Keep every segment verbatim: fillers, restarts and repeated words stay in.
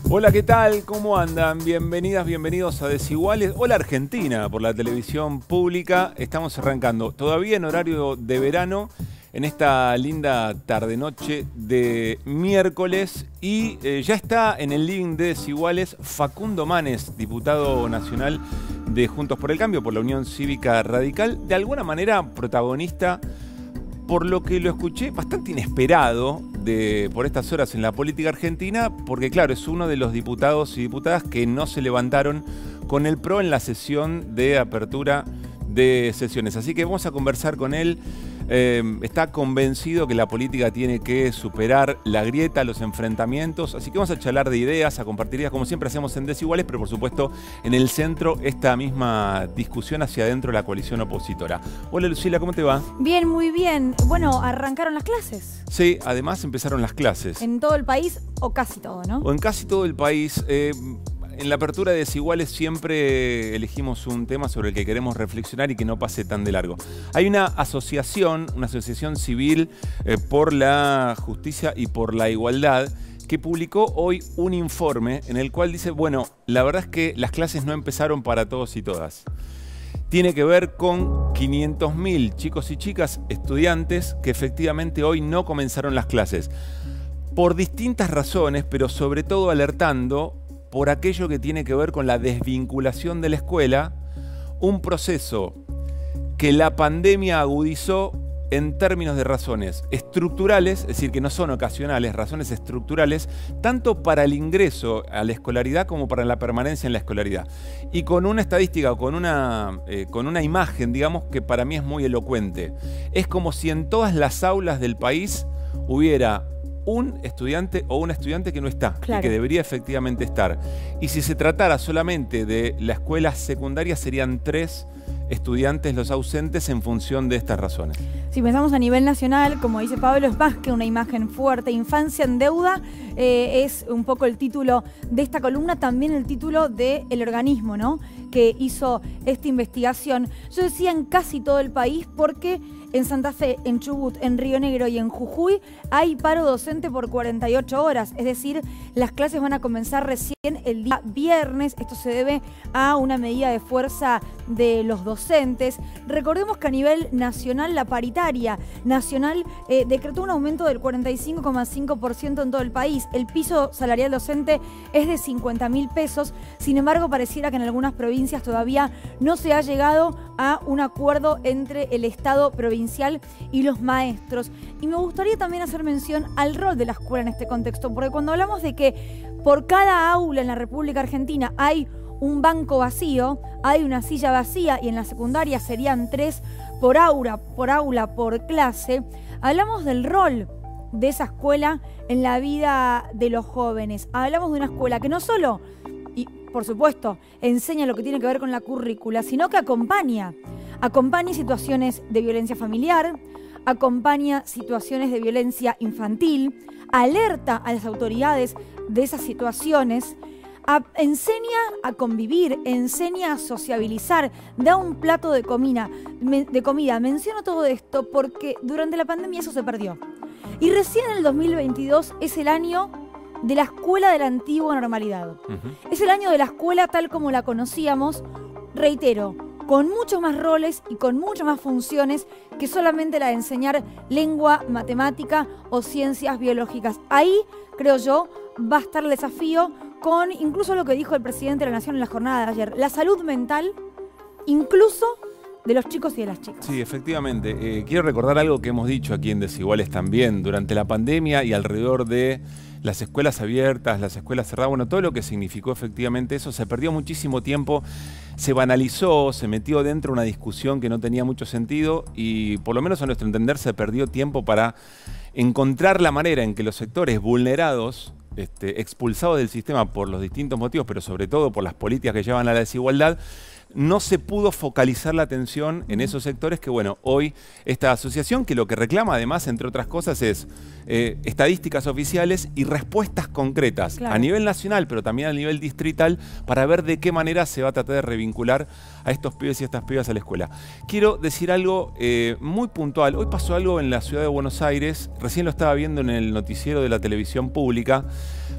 Hola, ¿qué tal? ¿Cómo andan? Bienvenidas, bienvenidos a Desiguales. Hola Argentina, por la televisión pública. Estamos arrancando todavía en horario de verano, en esta linda tarde-noche de miércoles. Y eh, ya está en el living de Desiguales Facundo Manes, diputado nacional de Juntos por el Cambio, por la Unión Cívica Radical. De alguna manera protagonista, por lo que lo escuché, bastante inesperado de, por estas horas en la política argentina, porque claro, es uno de los diputados y diputadas que no se levantaron con el PRO en la sesión de apertura de sesiones. Así que vamos a conversar con él. Eh, está convencido que la política tiene que superar la grieta, los enfrentamientos. Así que vamos a charlar de ideas, a compartir ideas, como siempre hacemos en Desiguales, pero por supuesto en el centro esta misma discusión hacia adentro de la coalición opositora. Hola Lucila, ¿cómo te va? Bien, muy bien. Bueno, arrancaron las clases. Sí, además empezaron las clases. En todo el país, o casi todo, ¿no? O en casi todo el país. Eh, En la apertura de Desiguales siempre elegimos un tema sobre el que queremos reflexionar y que no pase tan de largo. Hay una asociación, una asociación civil eh, por la justicia y por la igualdad, que publicó hoy un informe en el cual dice, bueno, la verdad es que las clases no empezaron para todos y todas. Tiene que ver con quinientos mil chicos y chicas, estudiantes, que efectivamente hoy no comenzaron las clases. Por distintas razones, pero sobre todo alertando por aquello que tiene que ver con la desvinculación de la escuela, un proceso que la pandemia agudizó en términos de razones estructurales, es decir, que no son ocasionales, razones estructurales, tanto para el ingreso a la escolaridad como para la permanencia en la escolaridad. Y con una estadística o con una, eh, con una imagen, digamos, que para mí es muy elocuente. Es como si en todas las aulas del país hubiera un estudiante o una estudiante que no está, claro, y que debería efectivamente estar. Y si se tratara solamente de la escuela secundaria, serían tres estudiantes los ausentes en función de estas razones. Si pensamos a nivel nacional, como dice Pablo, es más que una imagen fuerte. Infancia en deuda eh, es un poco el título de esta columna, también el título del organismo, ¿no?, que hizo esta investigación. Yo decía en casi todo el país porque en Santa Fe, en Chubut, en Río Negro y en Jujuy hay paro docente por cuarenta y ocho horas. Es decir, las clases van a comenzar recién el día viernes. Esto se debe a una medida de fuerza de los docentes. Recordemos que a nivel nacional, la paritaria nacional eh, decretó un aumento del cuarenta y cinco coma cinco por ciento en todo el país. El piso salarial docente es de cincuenta mil pesos. Sin embargo, pareciera que en algunas provincias todavía no se ha llegado a un acuerdo entre el Estado provincial y los maestros. Y me gustaría también hacer mención al rol de la escuela en este contexto, porque cuando hablamos de que por cada aula en la República Argentina hay un banco vacío, hay una silla vacía, y en la secundaria serían tres por aula, por aula, por clase, hablamos del rol de esa escuela en la vida de los jóvenes. Hablamos de una escuela que no solo, y por supuesto, enseña lo que tiene que ver con la currícula, sino que acompaña. Acompaña situaciones de violencia familiar, acompaña situaciones de violencia infantil, alerta a las autoridades de esas situaciones, a, enseña a convivir, enseña a sociabilizar, da un plato de comida, de comida. Menciono todo esto porque durante la pandemia eso se perdió. Y recién en el dos mil veintidós es el año de la escuela de la antigua normalidad. Uh-huh. Es el año de la escuela tal como la conocíamos, reitero, con muchos más roles y con muchas más funciones que solamente la de enseñar lengua, matemática o ciencias biológicas. Ahí, creo yo, va a estar el desafío con incluso lo que dijo el presidente de la Nación en la jornada de ayer, la salud mental, incluso de los chicos y de las chicas. Sí, efectivamente. Eh, quiero recordar algo que hemos dicho aquí en Desiguales también. Durante la pandemia y alrededor de las escuelas abiertas, las escuelas cerradas, bueno, todo lo que significó efectivamente eso, se perdió muchísimo tiempo, se banalizó, se metió dentro una discusión que no tenía mucho sentido y por lo menos a nuestro entender se perdió tiempo para encontrar la manera en que los sectores vulnerados, este, expulsados del sistema por los distintos motivos, pero sobre todo por las políticas que llevan a la desigualdad, no se pudo focalizar la atención en esos sectores que, bueno, hoy esta asociación, que lo que reclama además, entre otras cosas, es eh, estadísticas oficiales y respuestas concretas, claro, a nivel nacional, pero también a nivel distrital, para ver de qué manera se va a tratar de revincular a estos pibes y a estas pibas a la escuela. Quiero decir algo eh, muy puntual. Hoy pasó algo en la ciudad de Buenos Aires, recién lo estaba viendo en el noticiero de la televisión pública,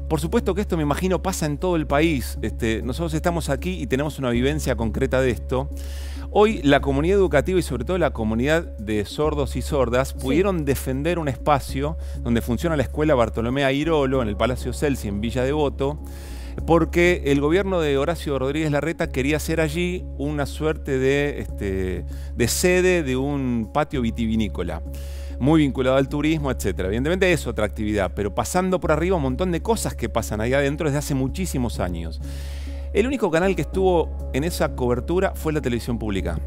Por supuesto que esto, me imagino, pasa en todo el país. Este, nosotros estamos aquí y tenemos una vivencia concreta de esto. Hoy la comunidad educativa y sobre todo la comunidad de sordos y sordas pudieron sí. defender un espacio donde funciona la escuela Bartolomé Airolo en el Palacio Celsi en Villa Devoto, porque el gobierno de Horacio Rodríguez Larreta quería hacer allí una suerte de, este, de sede de un patio vitivinícola, muy vinculado al turismo, etcétera. Evidentemente es otra actividad, pero pasando por arriba un montón de cosas que pasan ahí adentro desde hace muchísimos años. El único canal que estuvo en esa cobertura fue la televisión pública.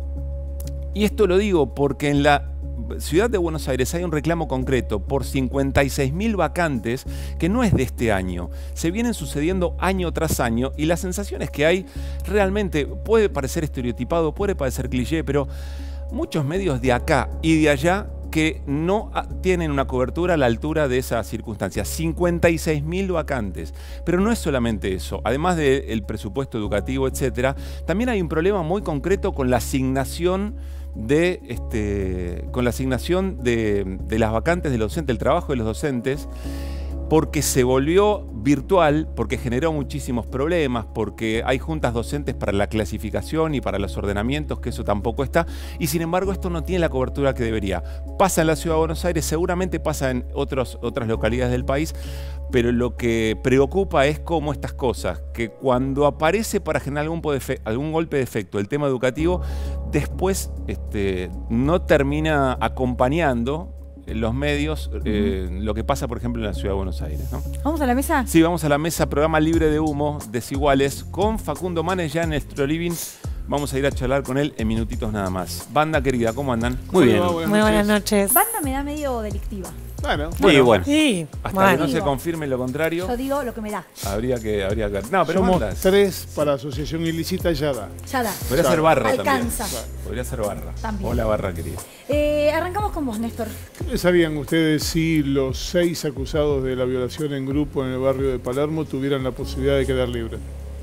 Y esto lo digo porque en la ciudad de Buenos Aires hay un reclamo concreto por cincuenta y seis mil vacantes que no es de este año. Se vienen sucediendo año tras año y las sensaciones que hay realmente puede parecer estereotipado, puede parecer cliché, pero muchos medios de acá y de allá que no tienen una cobertura a la altura de esas circunstancias. cincuenta y seis mil vacantes. Pero no es solamente eso. Además del presupuesto educativo, etcétera, también hay un problema muy concreto con la asignación de, este, con la asignación de, de las vacantes de los docentes, el trabajo de los docentes, porque se volvió virtual, porque generó muchísimos problemas, porque hay juntas docentes para la clasificación y para los ordenamientos, que eso tampoco está, y sin embargo esto no tiene la cobertura que debería. Pasa en la Ciudad de Buenos Aires, seguramente pasa en otros, otras localidades del país, pero lo que preocupa es cómo estas cosas, que cuando aparece para generar algún, algún golpe de efecto el tema educativo, después este, no termina acompañando en los medios, eh, uh-huh. lo que pasa, por ejemplo, en la Ciudad de Buenos Aires, ¿no? ¿Vamos a la mesa? Sí, vamos a la mesa, programa libre de humo, Desiguales, con Facundo Manes ya en nuestro living. Vamos a ir a charlar con él en minutitos nada más. Banda querida, ¿cómo andan? Muy bien. Muy buenas, buenas noches. Banda me da medio delictiva. Bueno, bueno. Sí, bueno. Sí, hasta bueno. que no se confirme lo contrario. Yo digo lo que me da. Habría que, habría que. No, pero somos bandas. tres para asociación ilícita, ya da. Ya da. Podría ya ser barra alcanza. también. Podría ser barra. También. Hola, barra querida. Eh, arrancamos con vos, Néstor. ¿Qué sabían ustedes si los seis acusados de la violación en grupo en el barrio de Palermo tuvieran la posibilidad de quedar libres?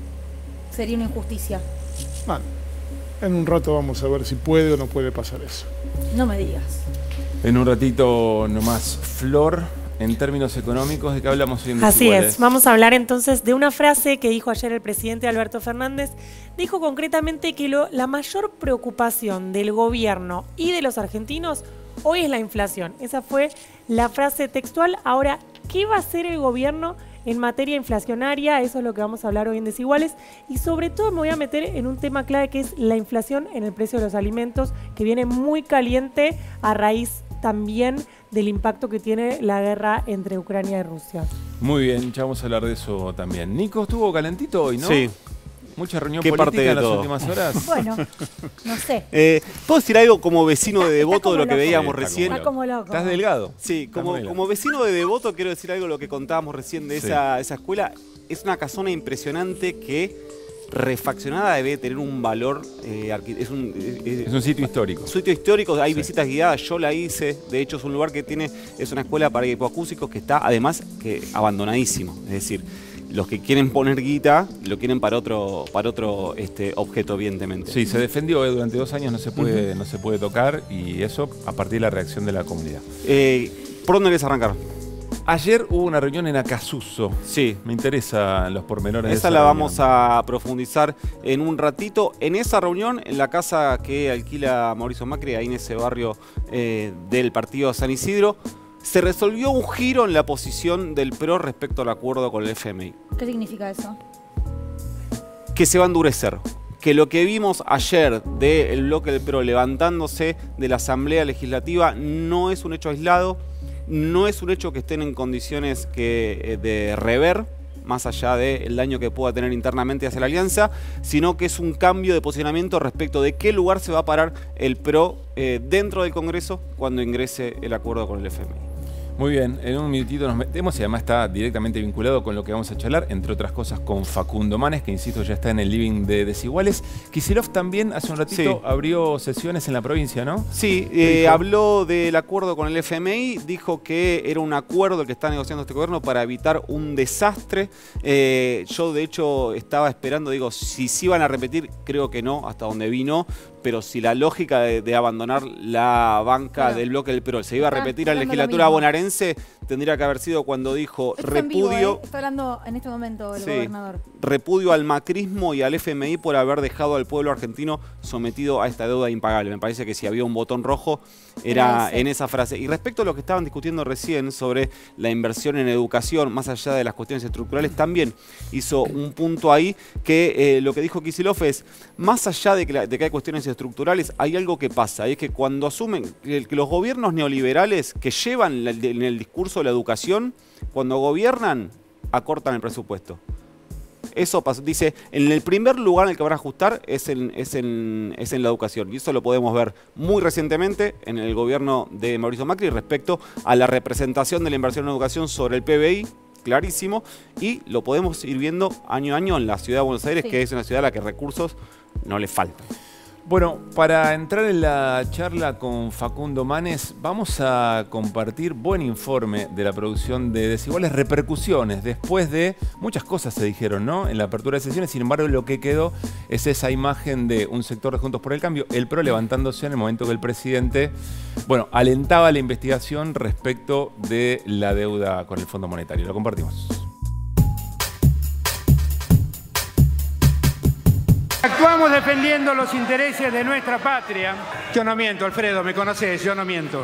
Sería una injusticia. Bueno, en un rato vamos a ver si puede o no puede pasar eso. No me digas. En un ratito nomás, Flor, en términos económicos, ¿de qué hablamos hoy en Así Desiguales? es, vamos a hablar entonces de una frase que dijo ayer el presidente Alberto Fernández. Dijo concretamente que lo, la mayor preocupación del gobierno y de los argentinos hoy es la inflación. Esa fue la frase textual. Ahora, ¿qué va a hacer el gobierno en materia inflacionaria? Eso es lo que vamos a hablar hoy en Desiguales. Y sobre todo me voy a meter en un tema clave que es la inflación en el precio de los alimentos, que viene muy caliente a raíz también del impacto que tiene la guerra entre Ucrania y Rusia. Muy bien, ya vamos a hablar de eso también. Nico, estuvo calentito hoy, ¿no? Sí. Mucha reunión ¿Qué política parte de en las todo? últimas horas. Bueno, no sé. Eh, ¿Puedo decir algo como vecino de Devoto de lo que loco. veíamos Está recién? Está como loco. ¿Estás delgado? Sí, Está como, muy delgado. como vecino de Devoto quiero decir algo de lo que contábamos recién de Sí. esa, esa escuela. Es una casona impresionante que refaccionada debe tener un valor, eh, es, un, eh, Es un sitio histórico. sitio histórico, hay Sí. visitas guiadas, yo la hice, de hecho es un lugar que tiene, es una escuela para hipoacúsicos que está además que abandonadísimo, es decir, los que quieren poner guita lo quieren para otro, para otro este, objeto, evidentemente. Sí, se defendió, eh, durante dos años no se puede, uh-huh. no se puede tocar, y eso a partir de la reacción de la comunidad. Eh, ¿Por dónde querés arrancar? Ayer hubo una reunión en Acasuso. Sí. Me interesan los pormenores de Esa esa la reunión. vamos a profundizar en un ratito. En esa reunión, en la casa que alquila Mauricio Macri, ahí en ese barrio eh, del partido San Isidro, se resolvió un giro en la posición del P R O respecto al acuerdo con el F M I. ¿Qué significa eso? Que se va a endurecer. Que lo que vimos ayer del bloque del P R O levantándose de la Asamblea Legislativa no es un hecho aislado, no es un hecho que estén en condiciones que, de rever, más allá del daño que pueda tener internamente hacia la alianza, sino que es un cambio de posicionamiento respecto de qué lugar se va a parar el P R O eh, dentro del Congreso cuando ingrese el acuerdo con el F M I. Muy bien, en un minutito nos metemos y además está directamente vinculado con lo que vamos a charlar, entre otras cosas con Facundo Manes, que insisto ya está en el living de Desiguales. Kicillof también hace un ratito sí. abrió sesiones en la provincia, ¿no? Sí, eh, habló del acuerdo con el F M I, dijo que era un acuerdo que está negociando este gobierno para evitar un desastre. Eh, yo de hecho estaba esperando, digo, si sí iban a repetir, creo que no, hasta donde vino, pero si la lógica de, de abandonar la banca claro. del bloque del P R O se iba a repetir a la legislatura bonaerense, tendría que haber sido cuando dijo Esto es en vivo, repudio... ¿eh? Está hablando en este momento el Sí. gobernador. Repudio al macrismo y al F M I por haber dejado al pueblo argentino sometido a esta deuda impagable. Me parece que si había un botón rojo era Era ese. en esa frase. Y respecto a lo que estaban discutiendo recién sobre la inversión en educación, más allá de las cuestiones estructurales, también hizo un punto ahí que eh, lo que dijo Kicillof es, más allá de que, la, de que hay cuestiones estructurales, hay algo que pasa, y es que cuando asumen, que los gobiernos neoliberales que llevan la, en el discurso de la educación, cuando gobiernan, acortan el presupuesto. Eso pasó, dice, en el primer lugar en el que van a ajustar es en, es, en, es en la educación. Y eso lo podemos ver muy recientemente en el gobierno de Mauricio Macri respecto a la representación de la inversión en educación sobre el P B I, clarísimo, y lo podemos ir viendo año a año en la ciudad de Buenos Aires, Sí. que es una ciudad a la que recursos no le faltan. Bueno, para entrar en la charla con Facundo Manes, vamos a compartir buen informe de la producción de Desiguales, repercusiones después de muchas cosas se dijeron, ¿no? En la apertura de sesiones, sin embargo, lo que quedó es esa imagen de un sector de Juntos por el Cambio, el P R O levantándose en el momento que el presidente, bueno, alentaba la investigación respecto de la deuda con el Fondo Monetario. Lo compartimos. Actuamos defendiendo los intereses de nuestra patria. Yo no miento, Alfredo, me conoces, yo no miento.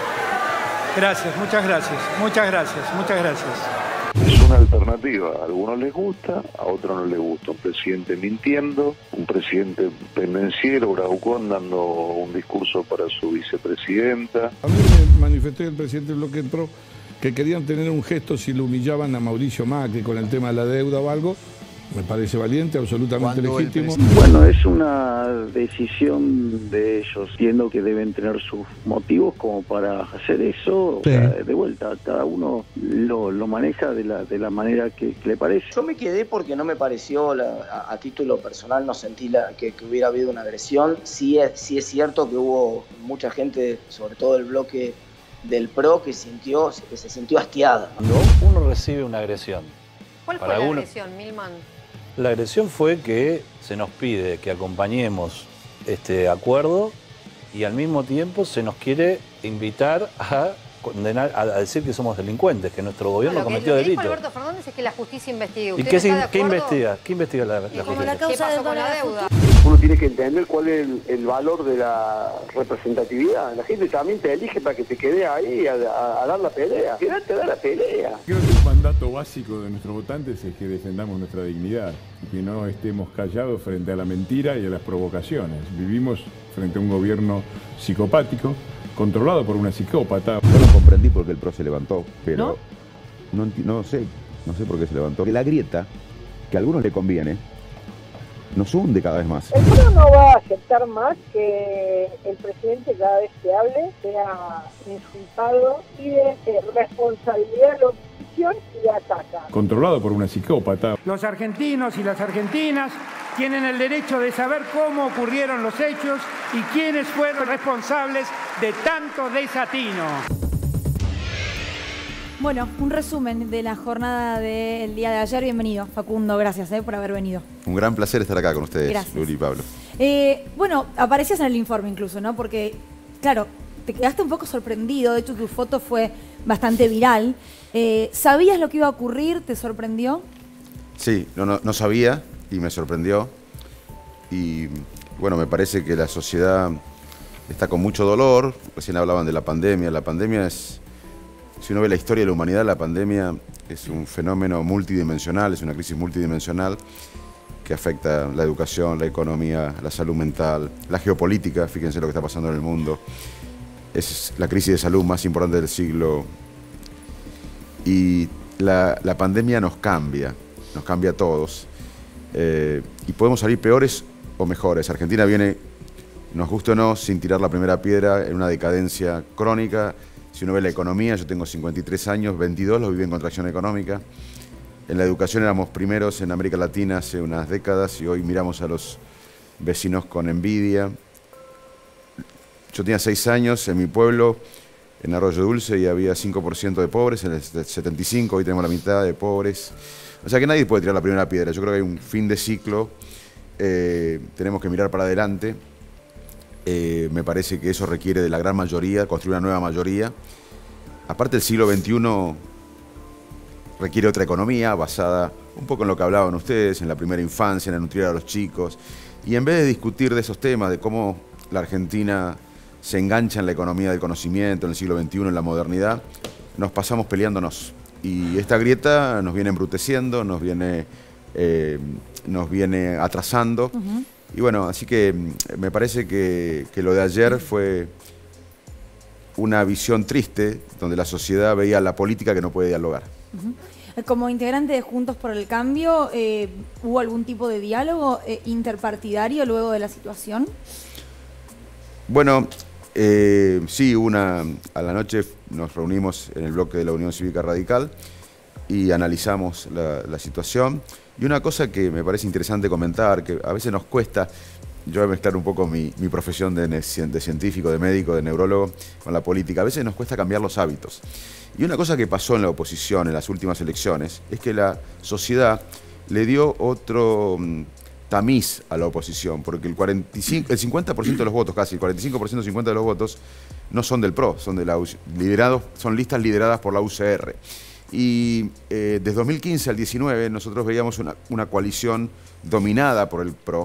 Gracias, muchas gracias, muchas gracias, muchas gracias. Es una alternativa, a algunos les gusta, a otros no les gusta. Un presidente mintiendo, un presidente pendenciero, bravucón, dando un discurso para su vicepresidenta. A mí me manifestó el presidente del bloque del P R O que querían tener un gesto si lo humillaban a Mauricio Macri con el tema de la deuda o algo. Me parece valiente, absolutamente legítimo. Bueno, es una decisión de ellos. Entiendo que deben tener sus motivos como para hacer eso. Sí. O sea, de vuelta, cada uno lo, lo maneja de la, de la manera que, que le parece. Yo me quedé porque no me pareció, la, a, a título personal, no sentí la, que, que hubiera habido una agresión. Sí es, sí es cierto que hubo mucha gente, sobre todo el bloque del P R O, que, sintió, que se sintió hastiada. Cuando uno recibe una agresión... ¿Cuál fue para la uno, agresión, Milman? La agresión fue que se nos pide que acompañemos este acuerdo y al mismo tiempo se nos quiere invitar a condenar, a decir que somos delincuentes, que nuestro gobierno Lo que, cometió lo que dijo delitos. Alberto Fernández es que la justicia investigue. ¿Y ¿Usted qué, está de ¿qué acuerdo? investiga? ¿Qué investiga la, la ¿Y como justicia? la causa ¿Qué pasó con la deuda? Uno tiene que entender cuál es el, el valor de la representatividad. La gente también te elige para que te quedes ahí a, a, a dar la pelea. Quédate a dar la pelea. Creo que un mandato básico de nuestros votantes es que defendamos nuestra dignidad y que no estemos callados frente a la mentira y a las provocaciones. Vivimos frente a un gobierno psicopático, controlado por una psicópata. Yo no comprendí por qué el P R O se levantó, pero ¿No? no, no sé, no sé por qué se levantó. Que la grieta, que a algunos le conviene, nos hunde cada vez más. El P R O no va a aceptar más que el presidente cada vez que hable sea insultado y de eh, responsabilidad de la oposición y ataca. Controlado por una psicópata. Los argentinos y las argentinas tienen el derecho de saber cómo ocurrieron los hechos y quiénes fueron responsables de tanto desatino. Bueno, un resumen de la jornada del día de ayer. Bienvenido, Facundo. Gracias eh, por haber venido. Un gran placer estar acá con ustedes, Gracias. Luli y Pablo. Eh, bueno, aparecías en el informe incluso, ¿no? Porque, claro, te quedaste un poco sorprendido. De hecho, tu foto fue bastante viral. Eh, ¿Sabías lo que iba a ocurrir? ¿Te sorprendió? Sí, no, no, no sabía y me sorprendió. Y bueno, me parece que la sociedad está con mucho dolor. Recién hablaban de la pandemia. La pandemia es... Si uno ve la historia de la humanidad, la pandemia es un fenómeno multidimensional, es una crisis multidimensional que afecta la educación, la economía, la salud mental, la geopolítica, fíjense lo que está pasando en el mundo. Es la crisis de salud más importante del siglo. Y la, la pandemia nos cambia, nos cambia a todos. Eh, y podemos salir peores o mejores. Argentina viene, nos guste o no, sin tirar la primera piedra, en una decadencia crónica. Si uno ve la economía, yo tengo cincuenta y tres años, veintidós los viví en contracción económica. En la educación éramos primeros en América Latina hace unas décadas y hoy miramos a los vecinos con envidia. Yo tenía seis años en mi pueblo, en Arroyo Dulce, y había cinco por ciento de pobres, en el setenta y cinco, hoy tenemos la mitad de pobres. O sea que nadie puede tirar la primera piedra. Yo creo que hay un fin de ciclo, eh, tenemos que mirar para adelante. Eh, me parece que eso requiere de la gran mayoría, construir una nueva mayoría. aparte el siglo veintiuno requiere otra economía basada un poco en lo que hablaban ustedes, en la primera infancia, en la nutrir a los chicos. Y en vez de discutir de esos temas, de cómo la Argentina se engancha en la economía del conocimiento, en el siglo veintiuno, en la modernidad, nos pasamos peleándonos. Y esta grieta nos viene embruteciendo, nos viene, eh, nos viene atrasando. Uh-huh. Y bueno, así que me parece que, que lo de ayer fue una visión triste, donde la sociedad veía la política que no puede dialogar. Uh-huh. Como integrante de Juntos por el Cambio, eh, ¿hubo algún tipo de diálogo eh, interpartidario luego de la situación? Bueno, eh, sí, una, a la noche nos reunimos en el bloque de la Unión Cívica Radical y analizamos la, la situación. Y una cosa que me parece interesante comentar, que a veces nos cuesta, yo voy a mezclar un poco mi, mi profesión de, de científico, de médico, de neurólogo con la política, a veces nos cuesta cambiar los hábitos. Y una cosa que pasó en la oposición en las últimas elecciones es que la sociedad le dio otro tamiz a la oposición, porque el, cuarenta y cinco, el cincuenta por ciento de los votos, casi el cuarenta y cinco por ciento, cincuenta por ciento de los votos, no son del P R O, son, de la, liderados, son listas lideradas por la U C R. Y eh, desde dos mil quince al diecinueve nosotros veíamos una, una coalición dominada por el P R O,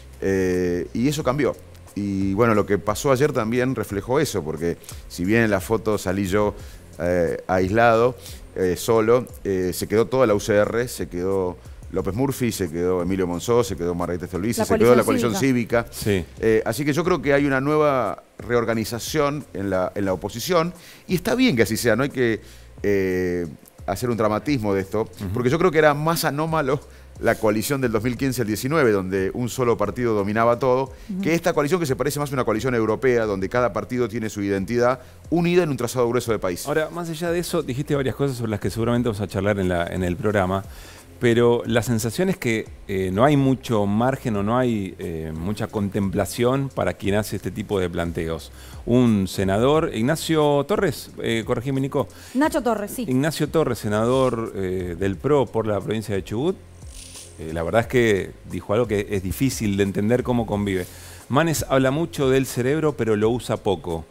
eh, y eso cambió. Y bueno, lo que pasó ayer también reflejó eso, porque si bien en la foto salí yo eh, aislado, eh, solo, eh, se quedó toda la U C R, se quedó López Murphy, se quedó Emilio Monzó, se quedó Margarita Stolbizer, se quedó la coalición cívica. cívica. Sí. Eh, así que yo creo que hay una nueva reorganización en la, en la oposición, y está bien que así sea, no hay que eh, hacer un dramatismo de esto, uh-huh. porque yo creo que era más anómalo la coalición del dos mil quince al diecinueve, donde un solo partido dominaba todo, uh-huh. que esta coalición que se parece más a una coalición europea, donde cada partido tiene su identidad unida en un trazado grueso de país. Ahora, más allá de eso, dijiste varias cosas sobre las que seguramente vamos a charlar en, la, en el programa, pero la sensación es que eh, no hay mucho margen o no hay eh, mucha contemplación para quien hace este tipo de planteos. Un senador, Ignacio Torres, eh, corregime Nico. Nacho Torres, sí. Ignacio Torres, senador eh, del P R O por la provincia de Chubut, eh, la verdad es que dijo algo que es difícil de entender cómo convive. Manes habla mucho del cerebro, pero lo usa poco.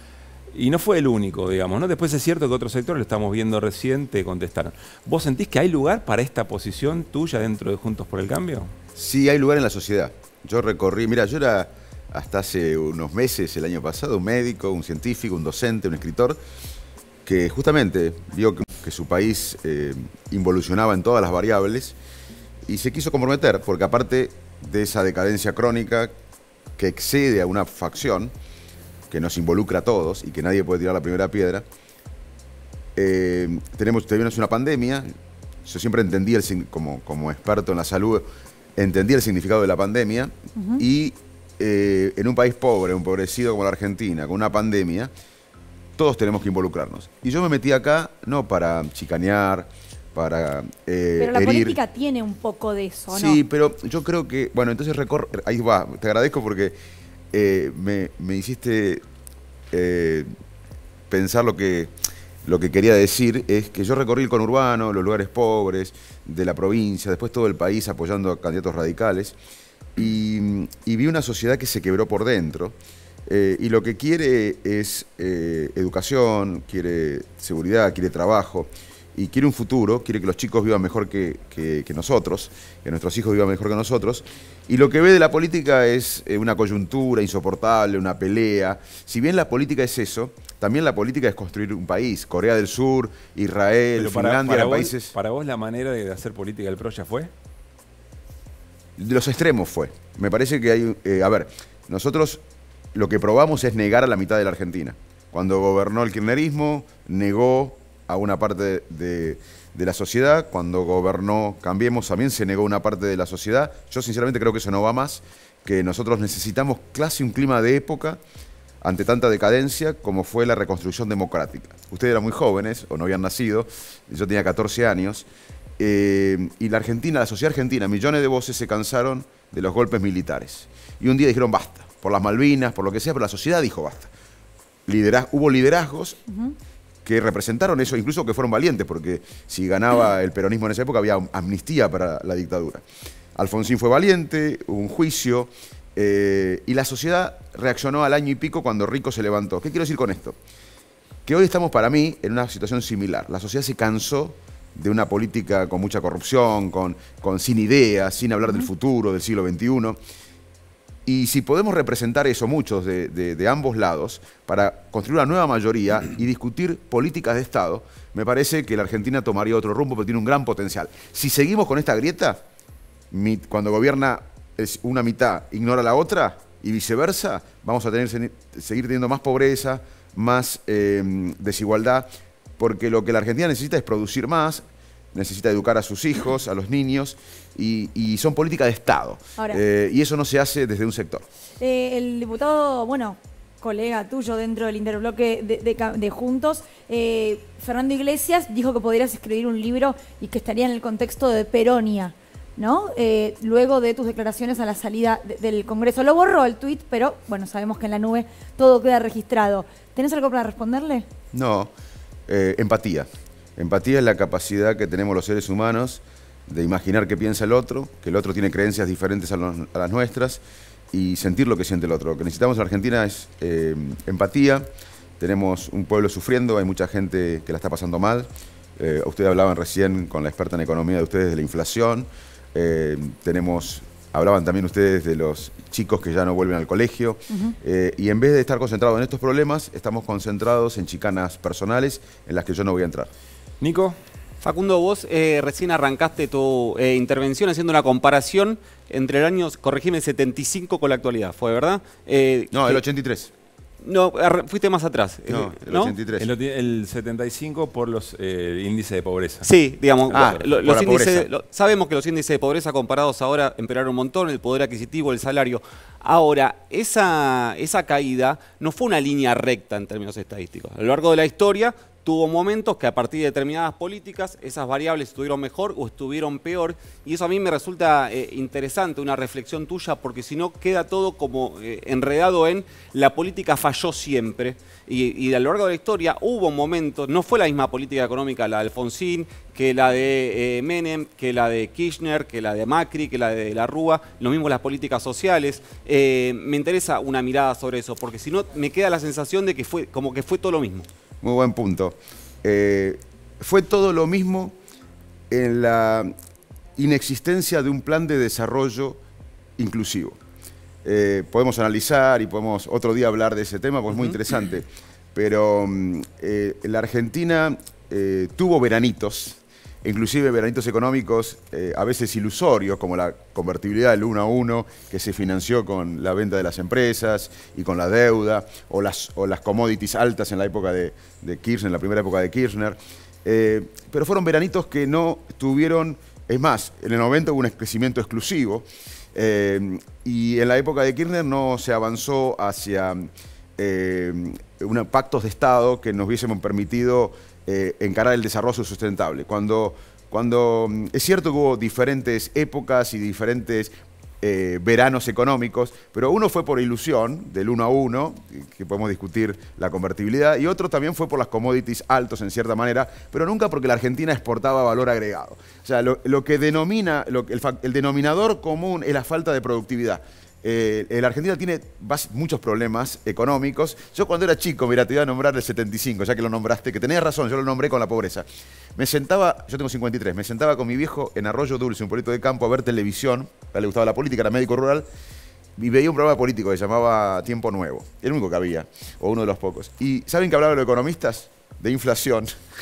Y no fue el único, digamos, ¿no? Después es cierto que otros sectores, lo estamos viendo recién, te contestaron. ¿Vos sentís que hay lugar para esta posición tuya dentro de Juntos por el Cambio? Sí, hay lugar en la sociedad. Yo recorrí, mira, yo era hasta hace unos meses, el año pasado, un médico, un científico, un docente, un escritor, que justamente vio que, que su país eh, involucionaba en todas las variables y se quiso comprometer, porque aparte de esa decadencia crónica que excede a una facción, que nos involucra a todos y que nadie puede tirar la primera piedra, eh, tenemos, tenemos una pandemia. Yo siempre entendí, el, como, como experto en la salud, entendí el significado de la pandemia, uh-huh. y eh, en un país pobre, empobrecido como la Argentina, con una pandemia, todos tenemos que involucrarnos. Y yo me metí acá no para chicanear, para eh, Pero la herir. política tiene un poco de eso, ¿no? Sí, pero yo creo que, bueno, entonces recorre, ahí va, te agradezco porque Eh, me, me hiciste eh, pensar lo que, lo que quería decir, es que yo recorrí el conurbano, los lugares pobres de la provincia, después todo el país apoyando a candidatos radicales, y, y vi una sociedad que se quebró por dentro, eh, y lo que quiere es eh, educación, quiere seguridad, quiere trabajo, y quiere un futuro, quiere que los chicos vivan mejor que, que, que nosotros, que nuestros hijos vivan mejor que nosotros, y lo que ve de la política es eh, una coyuntura insoportable, una pelea. Si bien la política es eso, también la política es construir un país. Corea del Sur, Israel, Pero para, Finlandia, para los vos, países... ¿Para vos la manera de hacer política del P R O ya fue? De los extremos fue. Me parece que hay... Eh, a ver, nosotros lo que probamos es negar a la mitad de la Argentina. Cuando gobernó el kirchnerismo, negó a una parte de, de, de la sociedad. Cuando gobernó Cambiemos también se negó una parte de la sociedad. Yo sinceramente creo que eso no va más, que nosotros necesitamos casi un clima de época ante tanta decadencia como fue la reconstrucción democrática. Ustedes eran muy jóvenes o no habían nacido, yo tenía catorce años, eh, y la Argentina, la sociedad argentina, millones de voces se cansaron de los golpes militares. Y un día dijeron basta, por las Malvinas, por lo que sea, pero la sociedad dijo basta. Lideraz- hubo liderazgos uh-huh. que representaron eso, incluso que fueron valientes, porque si ganaba el peronismo en esa época había amnistía para la dictadura. Alfonsín fue valiente, hubo un juicio, eh, y la sociedad reaccionó al año y pico cuando Rico se levantó. ¿Qué quiero decir con esto? que hoy estamos para mí en una situación similar. La sociedad se cansó de una política con mucha corrupción, con, con sin ideas, sin hablar del futuro, del siglo veintiuno. Y si podemos representar eso, muchos de, de, de ambos lados, para construir una nueva mayoría y discutir políticas de Estado, me parece que la Argentina tomaría otro rumbo, porque tiene un gran potencial. Si seguimos con esta grieta, mi, cuando gobierna es una mitad, ignora la otra, y viceversa, vamos a tener, seguir teniendo más pobreza, más eh, desigualdad, porque lo que la Argentina necesita es producir más, necesita educar a sus hijos, a los niños, y, y son políticas de Estado. Ahora, eh, y eso no se hace desde un sector. Eh, el diputado, bueno, colega tuyo dentro del interbloque de, de, de Juntos, eh, Fernando Iglesias, dijo que podrías escribir un libro y que estaría en el contexto de Peronia, ¿no? Eh, luego de tus declaraciones a la salida de, del Congreso. Lo borró el tuit, pero bueno, sabemos que en la nube todo queda registrado. ¿Tenés algo para responderle? No, eh, empatía. Empatía es la capacidad que tenemos los seres humanos de imaginar qué piensa el otro, que el otro tiene creencias diferentes a, los, a las nuestras, y sentir lo que siente el otro. Lo que necesitamos en Argentina es eh, empatía. Tenemos un pueblo sufriendo, hay mucha gente que la está pasando mal. Eh, ustedes hablaban recién con la experta en economía de ustedes de la inflación. Eh, tenemos, hablaban también ustedes de los chicos que ya no vuelven al colegio. Uh-huh. eh, y en vez de estar concentrados en estos problemas, estamos concentrados en chicanas personales en las que yo no voy a entrar. Nico. Facundo, vos eh, recién arrancaste tu eh, intervención haciendo una comparación entre el año, corregime, setenta y cinco con la actualidad, ¿fue verdad? Eh, no, que, el ochenta y tres. No, fuiste más atrás. No, el ¿no? ochenta y tres. El, el setenta y cinco por los eh, índices de pobreza. Sí, digamos, ah, lo, los índices, lo, sabemos que los índices de pobreza comparados ahora empeoraron un montón, el poder adquisitivo, el salario. Ahora, esa, esa caída no fue una línea recta en términos estadísticos. A lo largo de la historia tuvo momentos que a partir de determinadas políticas esas variables estuvieron mejor o estuvieron peor, y eso a mí me resulta eh, interesante, una reflexión tuya, porque si no queda todo como eh, enredado en la política falló siempre, y, y a lo largo de la historia hubo momentos, no fue la misma política económica la de Alfonsín, que la de eh, Menem, que la de Kirchner, que la de Macri, que la de la Rúa, lo mismo las políticas sociales. Eh, me interesa una mirada sobre eso, porque si no me queda la sensación de que fue como que fue todo lo mismo. Muy buen punto. Eh, fue todo lo mismo en la inexistencia de un plan de desarrollo inclusivo. Eh, podemos analizar y podemos otro día hablar de ese tema, porque es muy interesante, pero eh, la Argentina eh, tuvo veranitos, inclusive veranitos económicos eh, a veces ilusorios, como la convertibilidad del uno a uno, que se financió con la venta de las empresas y con la deuda, o las, o las commodities altas en la época de, de Kirchner, en la primera época de Kirchner. Eh, pero fueron veranitos que no tuvieron, es más, en el noventa hubo un crecimiento exclusivo, eh, y en la época de Kirchner no se avanzó hacia eh, unos pactos de Estado que nos hubiesen permitido Eh, encarar el desarrollo sustentable. Cuando, cuando es cierto que hubo diferentes épocas y diferentes eh, veranos económicos, pero uno fue por ilusión, del uno a uno, que podemos discutir la convertibilidad, y otro también fue por las commodities altos en cierta manera, pero nunca porque la Argentina exportaba valor agregado. O sea, lo, lo que denomina, lo, el, el denominador común es la falta de productividad. Eh, la Argentina tiene muchos problemas económicos. Yo cuando era chico, mira, te iba a nombrar el setenta y cinco, ya que lo nombraste, que tenías razón, yo lo nombré con la pobreza. Me sentaba, yo tengo cincuenta y tres, me sentaba con mi viejo en Arroyo Dulce, un pueblito de campo, a ver televisión. A él le gustaba la política, era médico rural, y veía un programa político que se llamaba Tiempo Nuevo. El único que había, o uno de los pocos. ¿Y saben que hablaban los economistas? De inflación.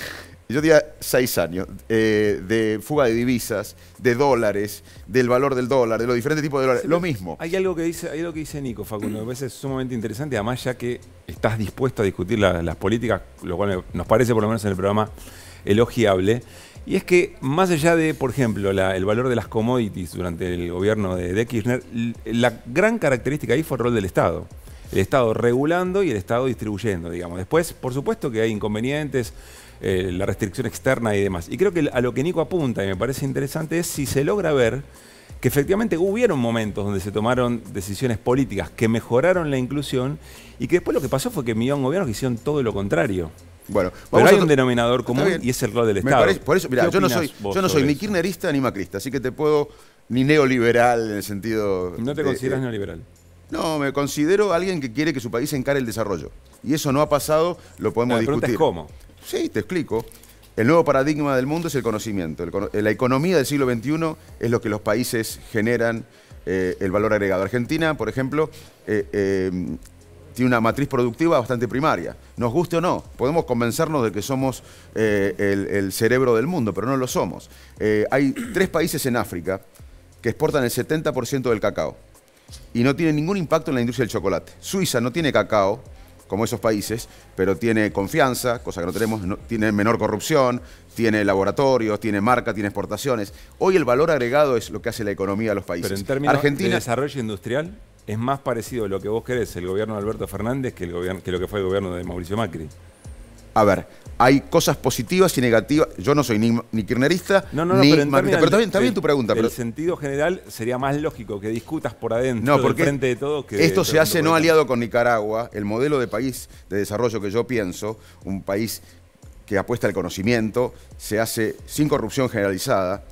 Yo tenía seis años, eh, de fuga de divisas, de dólares, del valor del dólar, de los diferentes tipos de dólares, sí, lo mismo. Hay algo que dice, hay algo que dice Nico, Facundo, me parece sumamente interesante, además ya que estás dispuesto a discutir la, las políticas, lo cual nos parece por lo menos en el programa elogiable, y es que más allá de, por ejemplo, la, el valor de las commodities durante el gobierno de, de Kirchner, la gran característica ahí fue el rol del Estado. El Estado regulando y el Estado distribuyendo, digamos. Después, por supuesto que hay inconvenientes, Eh, la restricción externa y demás. Y creo que a lo que Nico apunta, y me parece interesante, es si se logra ver que efectivamente hubieron momentos donde se tomaron decisiones políticas que mejoraron la inclusión y que después lo que pasó fue que vinieron gobiernos que hicieron todo lo contrario. Bueno, pero hay un denominador común y es el rol del Estado. Parece, por eso, mirá, yo no soy, yo no soy ni kirchnerista ni macrista, así que te puedo, ni neoliberal en el sentido... ¿No te de, consideras eh, neoliberal? No, me considero alguien que quiere que su país encare el desarrollo. Y eso no ha pasado, lo podemos La discutir. pregunta es cómo. Sí, te explico. El nuevo paradigma del mundo es el conocimiento. El, la economía del siglo veintiuno es lo que los países generan eh, el valor agregado. Argentina, por ejemplo, eh, eh, tiene una matriz productiva bastante primaria. Nos guste o no, podemos convencernos de que somos eh, el, el cerebro del mundo, pero no lo somos. Eh, hay tres países en África que exportan el setenta por ciento del cacao y no tienen ningún impacto en la industria del chocolate. Suiza no tiene cacao, como esos países, pero tiene confianza, cosa que no tenemos, no, tiene menor corrupción, tiene laboratorios, tiene marca, tiene exportaciones. Hoy el valor agregado es lo que hace la economía de los países. Pero en términos Argentina, de desarrollo industrial, es más parecido a lo que vos querés, el gobierno de Alberto Fernández, que, el gobierno, que lo que fue el gobierno de Mauricio Macri. A ver, hay cosas positivas y negativas. Yo no soy ni, ni kirchnerista, no, no, no, ni pero, macrista. Pero está bien, está bien tu pregunta. En pero... el sentido general, sería más lógico que discutas por adentro, no, porque del frente de todo, que esto de, se hace no aliado con Nicaragua. El modelo de país de desarrollo que yo pienso, un país que apuesta al conocimiento, se hace sin corrupción generalizada.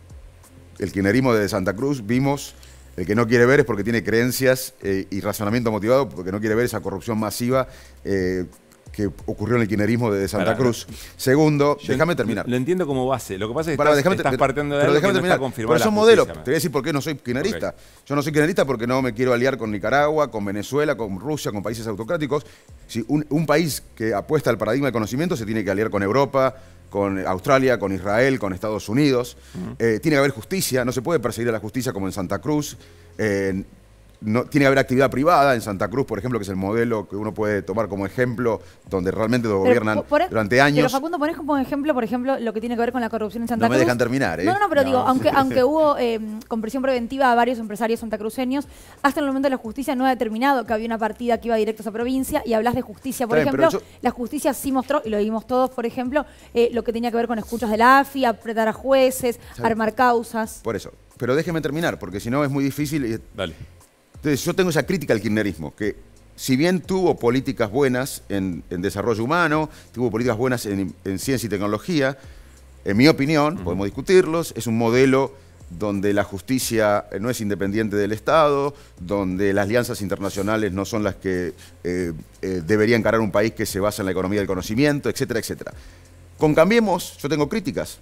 El kirchnerismo de Santa Cruz, vimos, el que no quiere ver es porque tiene creencias eh, y razonamiento motivado, porque no quiere ver esa corrupción masiva eh, que ocurrió en el kirchnerismo de Santa Para, Cruz. Segundo, déjame terminar. Lo entiendo como base. Lo que pasa es que Para, estás, déjame, estás partiendo de pero algo que no terminar. está confirmado. Pero son la modelos. justicia, Te voy a decir por qué no soy kirchnerista. Okay. Yo no soy kirchnerista porque no me quiero aliar con Nicaragua, con Venezuela, con Rusia, con países autocráticos. Si un, un país que apuesta al paradigma del conocimiento se tiene que aliar con Europa, con Australia, con Israel, con Estados Unidos. Uh-huh. eh, tiene que haber justicia. No se puede perseguir a la justicia como en Santa Cruz. Eh, No, tiene que haber actividad privada en Santa Cruz, por ejemplo, que es el modelo que uno puede tomar como ejemplo, donde realmente lo gobiernan pero, por, durante años. Pero Facundo, ponés como ejemplo, por ejemplo, lo que tiene que ver con la corrupción en Santa Cruz. No me Cruz. dejan terminar, ¿eh? No, no, pero no. digo, aunque, aunque hubo eh, con presión preventiva a varios empresarios santacruceños, hasta el momento la justicia no ha determinado que había una partida que iba directo a esa provincia, y hablas de justicia, por Está bien, ejemplo, yo... la justicia sí mostró, y lo vimos todos, por ejemplo, eh, lo que tenía que ver con escuchas de la A F I, apretar a jueces, armar causas. Por eso. Pero déjeme terminar, porque si no es muy difícil. Y... Dale. Entonces, yo tengo esa crítica al kirchnerismo, que si bien tuvo políticas buenas en, en desarrollo humano, tuvo políticas buenas en, en ciencia y tecnología, en mi opinión, uh-huh. podemos discutirlos, es un modelo donde la justicia no es independiente del Estado, donde las alianzas internacionales no son las que eh, eh, debería encarar un país que se basa en la economía del conocimiento, etcétera, etcétera. Con Cambiemos, yo tengo críticas.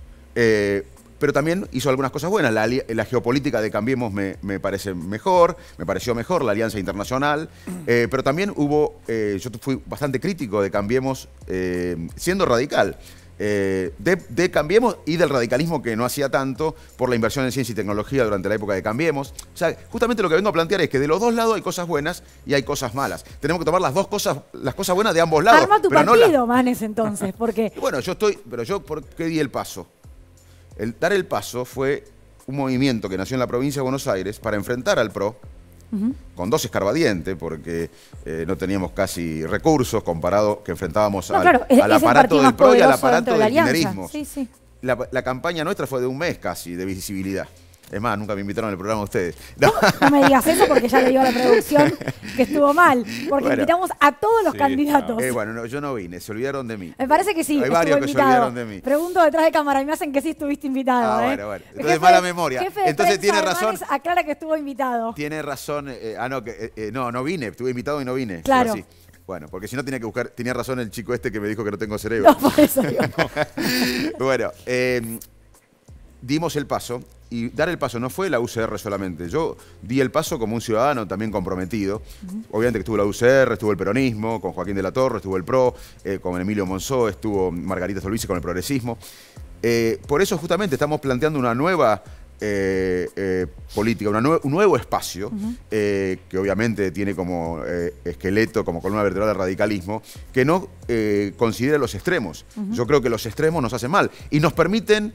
Eh, pero también hizo algunas cosas buenas. La, la geopolítica de Cambiemos me, me parece mejor, me pareció mejor, la alianza internacional, eh, pero también hubo, eh, yo fui bastante crítico de Cambiemos eh, siendo radical, eh, de, de Cambiemos y del radicalismo que no hacía tanto por la inversión en ciencia y tecnología durante la época de Cambiemos. O sea, justamente lo que vengo a plantear es que de los dos lados hay cosas buenas y hay cosas malas. Tenemos que tomar las dos cosas, las cosas buenas de ambos lados. Arma tu pero partido, no la... Manes, entonces, porque... Bueno, yo estoy, pero yo, ¿por qué di el paso? El dar el paso fue un movimiento que nació en la provincia de Buenos Aires para enfrentar al P R O, uh-huh. con dos escarbadientes, porque eh, no teníamos casi recursos comparado que enfrentábamos no, al, claro, es, al es aparato del P R O y al aparato de del kirchnerismo. Sí, sí. La, la campaña nuestra fue de un mes casi de visibilidad. Es más, nunca me invitaron al programa ustedes. No, no me digas eso porque ya le digo a la producción que estuvo mal. Porque bueno, invitamos a todos los sí, candidatos. No. Eh, bueno, no, yo no vine, se olvidaron de mí. Me parece que sí. Hay varios que se olvidaron de mí. Pregunto detrás de cámara y me hacen que sí estuviste invitado. Ah, ¿eh? bueno, bueno. Entonces, jefe, mala memoria. Entonces tiene razón. Manes aclara que estuvo invitado. Tiene razón. Eh, ah, no, que, eh, no, no vine. Estuve invitado y no vine. Claro. Así. Bueno, porque si no tenía que buscar. Tenía razón el chico este que me dijo que no tengo cerebro. No, por eso digo. Bueno, eh, dimos el paso. Y dar el paso no fue la U C R solamente. Yo di el paso como un ciudadano también comprometido. Uh-huh. Obviamente que estuvo la U C R, estuvo el peronismo, con Joaquín de la Torre, estuvo el P R O, eh, con Emilio Monzó, estuvo Margarita Stolbizer con el progresismo. Eh, por eso justamente estamos planteando una nueva eh, eh, política, una nue un nuevo espacio, uh-huh. eh, que obviamente tiene como eh, esqueleto, como columna vertebral del radicalismo, que no eh, considera los extremos. Uh-huh. Yo creo que los extremos nos hacen mal y nos permiten...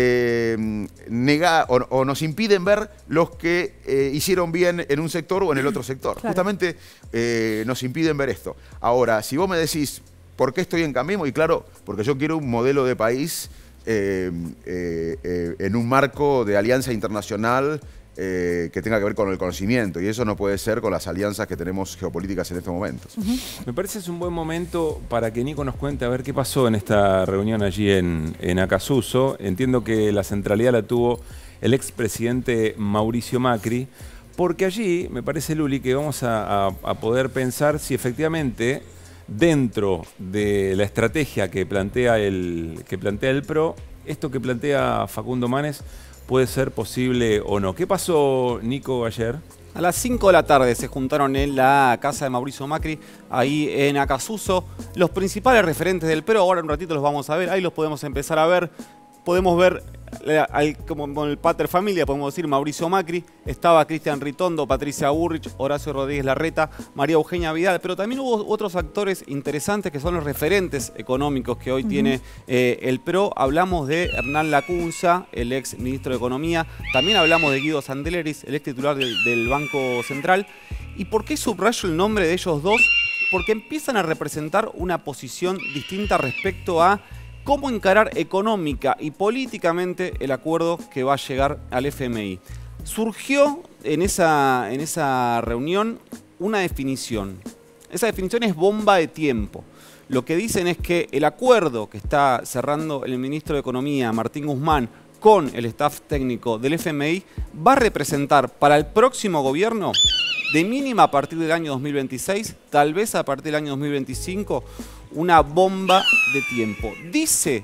Eh, negar o, o nos impiden ver los que eh, hicieron bien en un sector o en el otro sector. Claro. Justamente eh, nos impiden ver esto. Ahora, si vos me decís, ¿por qué estoy en Cambiemos? Y claro, porque yo quiero un modelo de país eh, eh, eh, en un marco de alianza internacional Eh, que tenga que ver con el conocimiento, y eso no puede ser con las alianzas que tenemos geopolíticas en estos momentos. Uh-huh. Me parece que es un buen momento para que Nico nos cuente a ver qué pasó en esta reunión allí en, en Acasuso. Entiendo que la centralidad la tuvo el expresidente Mauricio Macri, Porque allí, me parece, Luli, que vamos a, a, a poder pensar si efectivamente dentro de la estrategia que plantea el, que plantea el PRO, esto que plantea Facundo Manes puede ser posible o no. ¿Qué pasó, Nico, ayer? A las cinco de la tarde se juntaron en la casa de Mauricio Macri, ahí en Acasuso, los principales referentes del PRO. Ahora en un ratito los vamos a ver, ahí los podemos empezar a ver. Podemos ver, al, como con el pater familia, podemos decir Mauricio Macri, estaba Cristian Ritondo, Patricia Burrich, Horacio Rodríguez Larreta, María Eugenia Vidal, pero también hubo otros actores interesantes que son los referentes económicos que hoy uh-huh. tiene eh, el PRO. Hablamos de Hernán Lacunza, el ex ministro de Economía, también hablamos de Guido Sandeleris, el ex titular del, del Banco Central. ¿Y por qué subrayo el nombre de ellos dos? Porque empiezan a representar una posición distinta respecto a cómo encarar económica y políticamente el acuerdo que va a llegar al F M I. Surgió en esa, en esa reunión una definición. Esa definición es bomba de tiempo. Lo que dicen es que el acuerdo que está cerrando el ministro de Economía, Martín Guzmán, con el staff técnico del F M I, va a representar para el próximo gobierno, de mínima a partir del año dos mil veintiséis, tal vez a partir del año dos mil veinticinco, una bomba de tiempo. Dice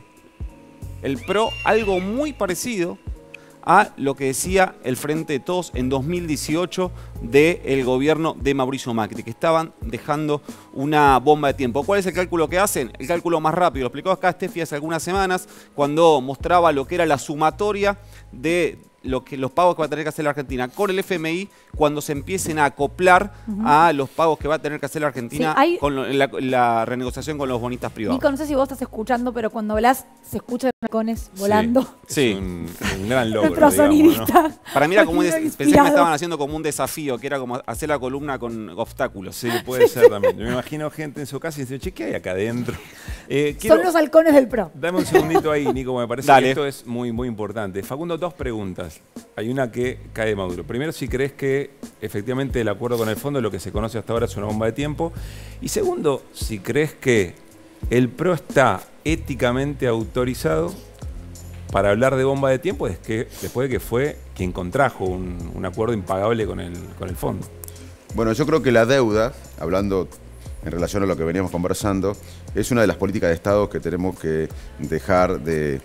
el PRO algo muy parecido a lo que decía el Frente de Todos en dos mil dieciocho del gobierno de Mauricio Macri, que estaban dejando una bomba de tiempo. ¿Cuál es el cálculo que hacen? El cálculo más rápido. Lo explicó acá Steffi hace algunas semanas cuando mostraba lo que era la sumatoria de lo que, los pagos que va a tener que hacer la Argentina con el F M I cuando se empiecen a acoplar uh-huh. a los pagos que va a tener que hacer la Argentina sí, hay... con lo, la, la renegociación con los bonistas privados. Nico, no sé si vos estás escuchando, pero cuando hablas se escuchan halcones volando. Sí, es un, un gran logro, digamos, ¿no? Para mí era como un des... pensé que me estaban haciendo como un desafío, que era como hacer la columna con obstáculos. Sí, puede ser también. Yo me imagino gente en su casa y dice, che, ¿qué hay acá adentro? Eh, quiero... Son los halcones del PRO. Dame un segundito ahí, Nico, me parece Dale. que esto es muy, muy importante. Facundo, dos preguntas. Hay una que cae de Maduro. Primero, si crees que efectivamente el acuerdo con el fondo, lo que se conoce hasta ahora, es una bomba de tiempo. Y segundo, si crees que el PRO está éticamente autorizado para hablar de bomba de tiempo es que, después de que fue quien contrajo un, un acuerdo impagable con el, con el fondo. Bueno, yo creo que la deuda, hablando en relación a lo que veníamos conversando, es una de las políticas de Estado que tenemos que dejar de,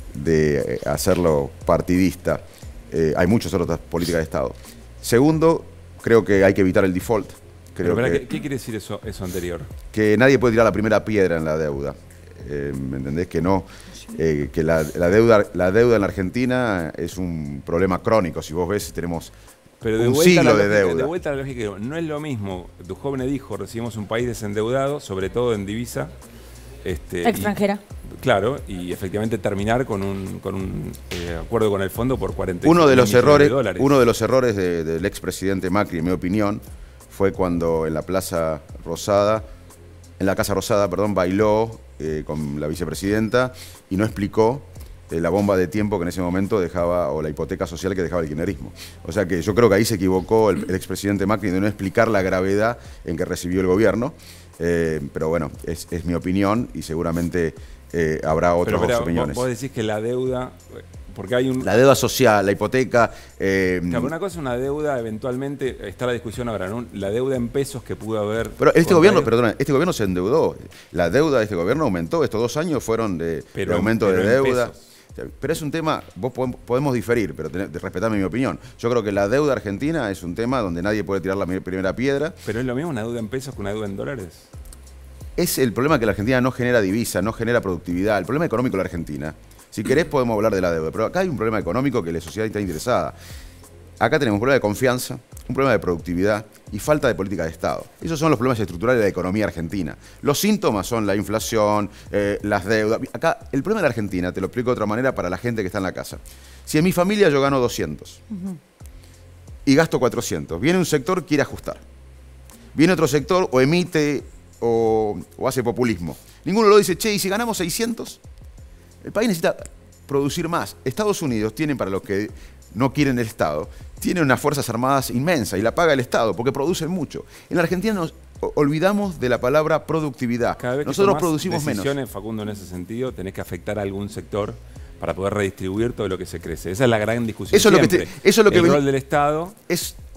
de hacerlo partidista. Eh, hay muchas otras políticas de Estado. Segundo, creo que hay que evitar el default. Creo Pero, que, ¿qué, ¿Qué quiere decir eso, eso anterior? Que nadie puede tirar la primera piedra en la deuda. Eh, ¿Me entendés? Que no, eh, que la, la, deuda, la deuda en la Argentina es un problema crónico. Si vos ves, tenemos Pero de un siglo siglo lógica, de deuda. De vuelta a la lógica, no es lo mismo. Tu joven dijo, recibimos un país desendeudado, sobre todo en divisa. Este, extranjera. Y, claro, y efectivamente terminar con un, con un eh, acuerdo con el fondo por cuarenta y uno de los errores, de dólares. Uno de los errores de, del expresidente Macri, en mi opinión, fue cuando en la Plaza Rosada, en la Casa Rosada, perdón, bailó eh, con la vicepresidenta y no explicó eh, la bomba de tiempo que en ese momento dejaba, o la hipoteca social que dejaba el kirchnerismo. O sea que yo creo que ahí se equivocó el, el expresidente Macri de no explicar la gravedad en que recibió el gobierno. Eh, pero bueno, es, es mi opinión y seguramente eh, habrá otras pero, pero, opiniones. Vos, vos decís que la deuda, porque hay un... La deuda social, la hipoteca... Eh, claro, una cosa es una deuda, eventualmente, está la discusión ahora, ¿no? La deuda en pesos que pudo haber... Pero este gobierno, perdona, este gobierno se endeudó. La deuda de este gobierno aumentó, estos dos años fueron de, pero, de aumento pero de deuda. Pesos. Pero es un tema, vos podemos diferir, pero tenés, respetame mi opinión. Yo creo que la deuda argentina es un tema donde nadie puede tirar la primera piedra. Pero es lo mismo una deuda en pesos que una deuda en dólares. Es el problema que la Argentina no genera divisa, no genera productividad. El problema económico de la Argentina, si querés podemos hablar de la deuda, pero acá hay un problema económico que la sociedad está interesada. Acá tenemos un problema de confianza, un problema de productividad y falta de política de Estado. Esos son los problemas estructurales de la economía argentina. Los síntomas son la inflación, eh, las deudas. Acá, el problema de la Argentina, te lo explico de otra manera para la gente que está en la casa. Si en mi familia yo gano doscientos uh-huh. y gasto cuatrocientos, viene un sector que quiere ajustar. Viene otro sector o emite o, o hace populismo. Ninguno lo dice, che, ¿y si ganamos seiscientos? El país necesita producir más. Estados Unidos tienen, para los que no quieren el Estado, tienen unas fuerzas armadas inmensas y la paga el Estado porque producen mucho. En la Argentina nos olvidamos de la palabra productividad. Cada vez que Nosotros tomás producimos decisiones, menos. Facundo, en ese sentido, tenés que afectar a algún sector para poder redistribuir todo lo que se crece. Esa es la gran discusión. Eso es lo que te, eso es lo que el ven, rol del Estado. Es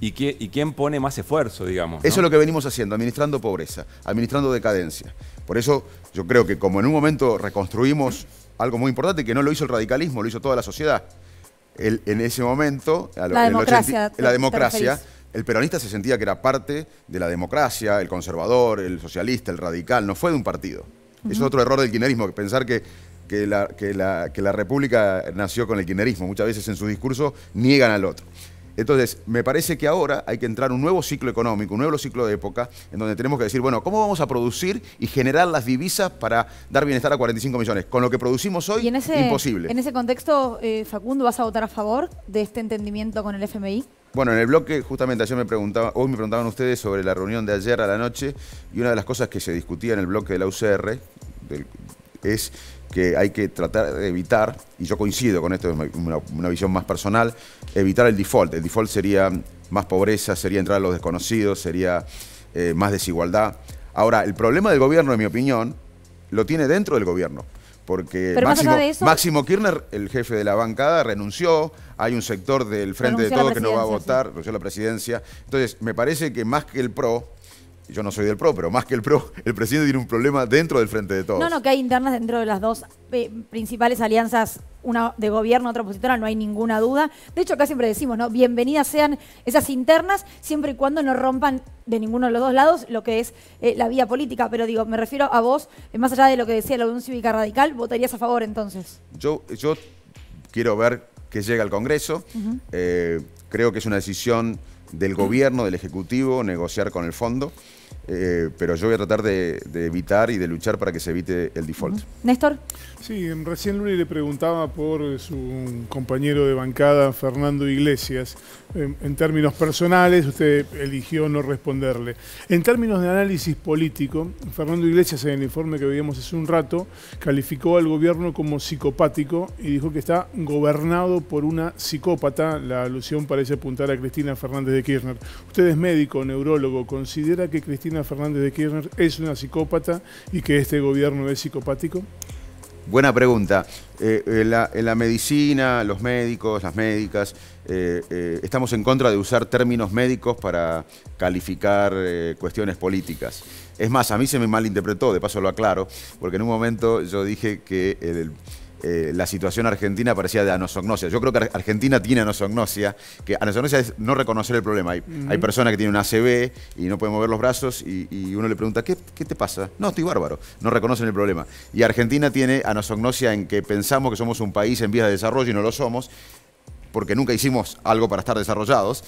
¿Y, qué, ¿Y quién pone más esfuerzo, digamos? ¿no? Eso es lo que venimos haciendo, administrando pobreza, administrando decadencia. Por eso yo creo que como en un momento reconstruimos algo muy importante, que no lo hizo el radicalismo, lo hizo toda la sociedad. El, en ese momento, a lo, la en democracia. ochenta, la democracia, el peronista se sentía que era parte de la democracia, el conservador, el socialista, el radical, no fue de un partido. Uh-huh. Es otro error del kirchnerismo, pensar que, que, la, que, la, que la república nació con el kirchnerismo. Muchas veces en su discurso niegan al otro. Entonces, me parece que ahora hay que entrar en un nuevo ciclo económico, un nuevo ciclo de época, en donde tenemos que decir, bueno, ¿cómo vamos a producir y generar las divisas para dar bienestar a cuarenta y cinco millones? Con lo que producimos hoy, en ese, imposible. En ese contexto, eh, Facundo, ¿vas a votar a favor de este entendimiento con el F M I? Bueno, en el bloque, justamente ayer me preguntaba, hoy me preguntaban ustedes sobre la reunión de ayer a la noche, y una de las cosas que se discutía en el bloque de la U C R del, es que hay que tratar de evitar, y yo coincido con esto, es una, una visión más personal, evitar el default. El default sería más pobreza, sería entrar a los desconocidos, sería eh, más desigualdad. Ahora, el problema del gobierno, en mi opinión, lo tiene dentro del gobierno. Porque Máximo, eso, Máximo Kirchner, el jefe de la bancada, renunció, hay un sector del Frente de Todos que no va a votar, sí. renunció a la presidencia. Entonces, me parece que más que el PRO, yo no soy del PRO, pero más que el PRO, el presidente tiene un problema dentro del Frente de Todos. No, no, que hay internas dentro de las dos eh, principales alianzas, una de gobierno, otra opositora, no hay ninguna duda. De hecho, acá siempre decimos, ¿no? Bienvenidas sean esas internas, siempre y cuando no rompan de ninguno de los dos lados lo que es eh, la vía política. Pero digo, me refiero a vos, eh, más allá de lo que decía la Unión Cívica Radical, ¿votarías a favor entonces? Yo, yo quiero ver que llega al Congreso. Uh-huh. eh, creo que es una decisión del gobierno, del Ejecutivo, negociar con el fondo. Eh, pero yo voy a tratar de, de evitar y de luchar para que se evite el default. Uh-huh. ¿Néstor? Sí, recién Luli le preguntaba por su compañero de bancada, Fernando Iglesias. En, en términos personales, usted eligió no responderle. En términos de análisis político, Fernando Iglesias, en el informe que veíamos hace un rato, calificó al gobierno como psicopático y dijo que está gobernado por una psicópata. La alusión parece apuntar a Cristina Fernández de Kirchner. Usted es médico, neurólogo, ¿considera que Cristina Fernández de Kirchner es una psicópata y que este gobierno es psicopático? Buena pregunta. Eh, en, la, en la medicina, los médicos, las médicas, eh, eh, estamos en contra de usar términos médicos para calificar eh, cuestiones políticas. Es más, a mí se me malinterpretó, de paso lo aclaro, porque en un momento yo dije que el, eh, la situación argentina parecía de anosognosia. Yo creo que Argentina tiene anosognosia, que anosognosia es no reconocer el problema. Hay, uh-huh. hay personas que tienen una A C V y no pueden mover los brazos y, y uno le pregunta, ¿qué, ¿qué te pasa? No, estoy bárbaro. No reconocen el problema. Y Argentina tiene anosognosia en que pensamos que somos un país en vías de desarrollo y no lo somos, porque nunca hicimos algo para estar desarrollados,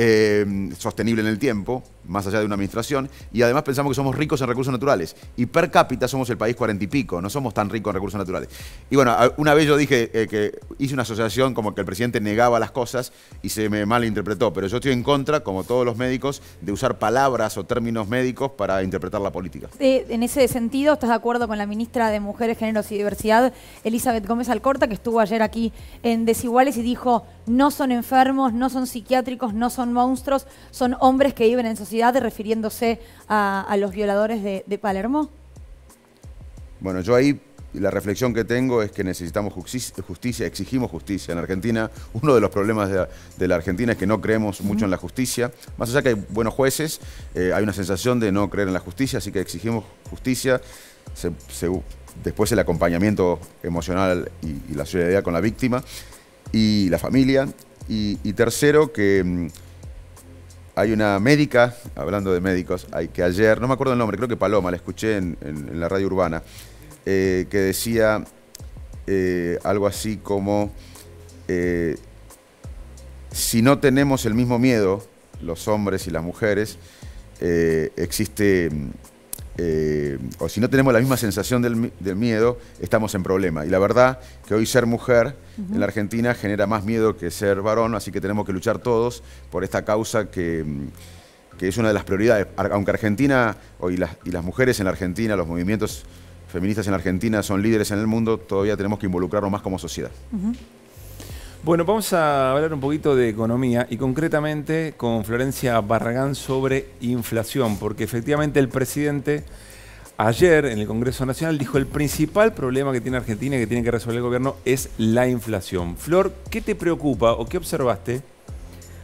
eh, sostenible en el tiempo, más allá de una administración, y además pensamos que somos ricos en recursos naturales. Y per cápita somos el país cuarenta y pico, no somos tan ricos en recursos naturales. Y bueno, una vez yo dije eh, que hice una asociación como que el presidente negaba las cosas y se me malinterpretó, pero yo estoy en contra, como todos los médicos, de usar palabras o términos médicos para interpretar la política. Eh, en ese sentido, ¿estás de acuerdo con la ministra de Mujeres, Géneros y Diversidad, Elizabeth Gómez Alcorta, que estuvo ayer aquí en Desiguales y dijo, no son enfermos, no son psiquiátricos, no son monstruos, son hombres que viven en sociedad, refiriéndose a, a los violadores de, de Palermo? Bueno, yo ahí la reflexión que tengo es que necesitamos justicia, justicia, exigimos justicia. En Argentina, uno de los problemas de, de la Argentina es que no creemos mucho uh-huh. en la justicia. Más allá que hay buenos jueces, eh, hay una sensación de no creer en la justicia, así que exigimos justicia. Se, se, después el acompañamiento emocional y, y la solidaridad con la víctima y la familia. Y, y tercero, que mmm, hay una médica, hablando de médicos, hay, que ayer, no me acuerdo el nombre, creo que Paloma, la escuché en, en, en la radio urbana, eh, que decía eh, algo así como, eh, si no tenemos el mismo miedo, los hombres y las mujeres, eh, existe... Eh, o si no tenemos la misma sensación del, del miedo, estamos en problema. Y la verdad que hoy ser mujer uh-huh. en la Argentina genera más miedo que ser varón, así que tenemos que luchar todos por esta causa que, que es una de las prioridades. Aunque Argentina, hoy las, y las mujeres en la Argentina, los movimientos feministas en la Argentina son líderes en el mundo, todavía tenemos que involucrarnos más como sociedad. Uh-huh. Bueno, vamos a hablar un poquito de economía y concretamente con Florencia Barragán sobre inflación, porque efectivamente el presidente ayer en el Congreso Nacional dijo el principal problema que tiene Argentina y que tiene que resolver el gobierno es la inflación. Flor, ¿qué te preocupa o qué observaste?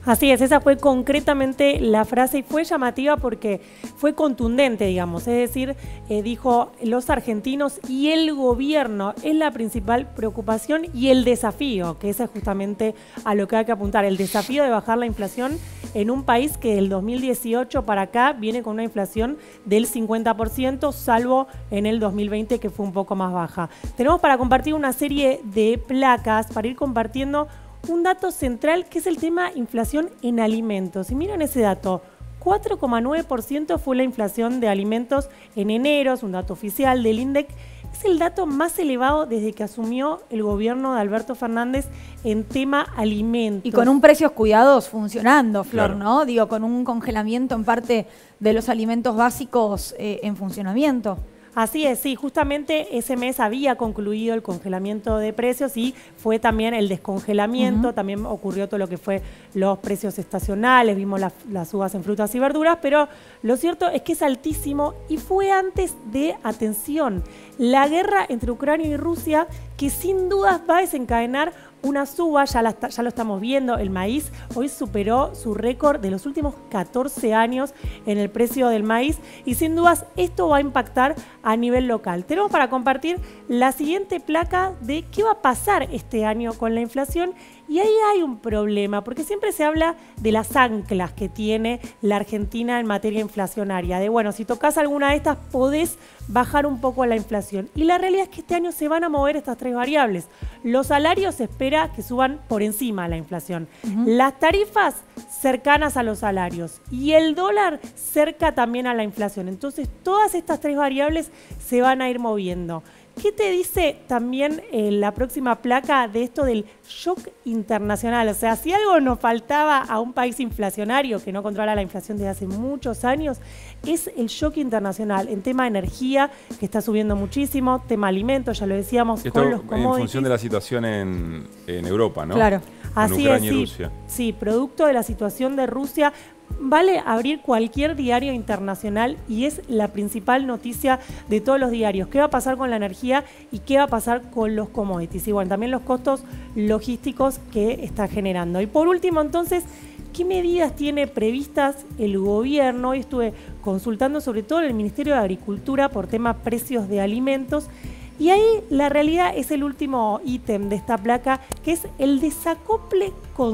Así es, esa fue concretamente la frase y fue llamativa porque fue contundente, digamos. Es decir, eh, dijo, los argentinos y el gobierno es la principal preocupación y el desafío, que ese es justamente a lo que hay que apuntar, el desafío de bajar la inflación en un país que del dos mil dieciocho para acá viene con una inflación del cincuenta por ciento, salvo en el dos mil veinte que fue un poco más baja. Tenemos para compartir una serie de placas, para ir compartiendo un dato central que es el tema inflación en alimentos. Y miren ese dato, cuatro coma nueve por ciento fue la inflación de alimentos en enero, es un dato oficial del INDEC. Es el dato más elevado desde que asumió el gobierno de Alberto Fernández en tema alimentos. Y con un precios cuidados funcionando, Flor, Claro. ¿no? Digo, con un congelamiento en parte de los alimentos básicos eh, en funcionamiento. Así es, sí, justamente ese mes había concluido el congelamiento de precios y fue también el descongelamiento, Uh-huh. también ocurrió todo lo que fue los precios estacionales, vimos la- las uvas en frutas y verduras, pero lo cierto es que es altísimo y fue antes de, atención, la guerra entre Ucrania y Rusia, que sin dudas va a desencadenar una suba, ya, la está- ya lo estamos viendo, el maíz hoy superó su récord de los últimos catorce años en el precio del maíz y sin dudas esto va a impactar a nivel local. Tenemos para compartir la siguiente placa de qué va a pasar este año con la inflación y ahí hay un problema, porque siempre se habla de las anclas que tiene la Argentina en materia inflacionaria, de bueno, si tocas alguna de estas podés bajar un poco la inflación. Y la realidad es que este año se van a mover estas tres variables. Los salarios se espera que suban por encima de la inflación. Ujú. Las tarifas cercanas a los salarios y el dólar cerca también a la inflación. Entonces, todas estas tres variables se van a ir moviendo. ¿Qué te dice también eh, la próxima placa de esto del shock internacional? O sea, si algo nos faltaba a un país inflacionario que no controla la inflación desde hace muchos años, es el shock internacional en tema de energía, que está subiendo muchísimo, tema alimentos, ya lo decíamos, Esto con los en commodities. función de la situación en, en Europa, ¿no? Claro. Con Así Ucrania es, y sí. Rusia. Sí, producto de la situación de Rusia. Vale abrir cualquier diario internacional y es la principal noticia de todos los diarios. ¿Qué va a pasar con la energía y qué va a pasar con los commodities? Y bueno, también los costos logísticos que está generando. Y por último, entonces, ¿qué medidas tiene previstas el gobierno? Hoy estuve consultando sobre todo en el Ministerio de Agricultura por tema precios de alimentos. Y ahí la realidad es el último ítem de esta placa, que es el desacople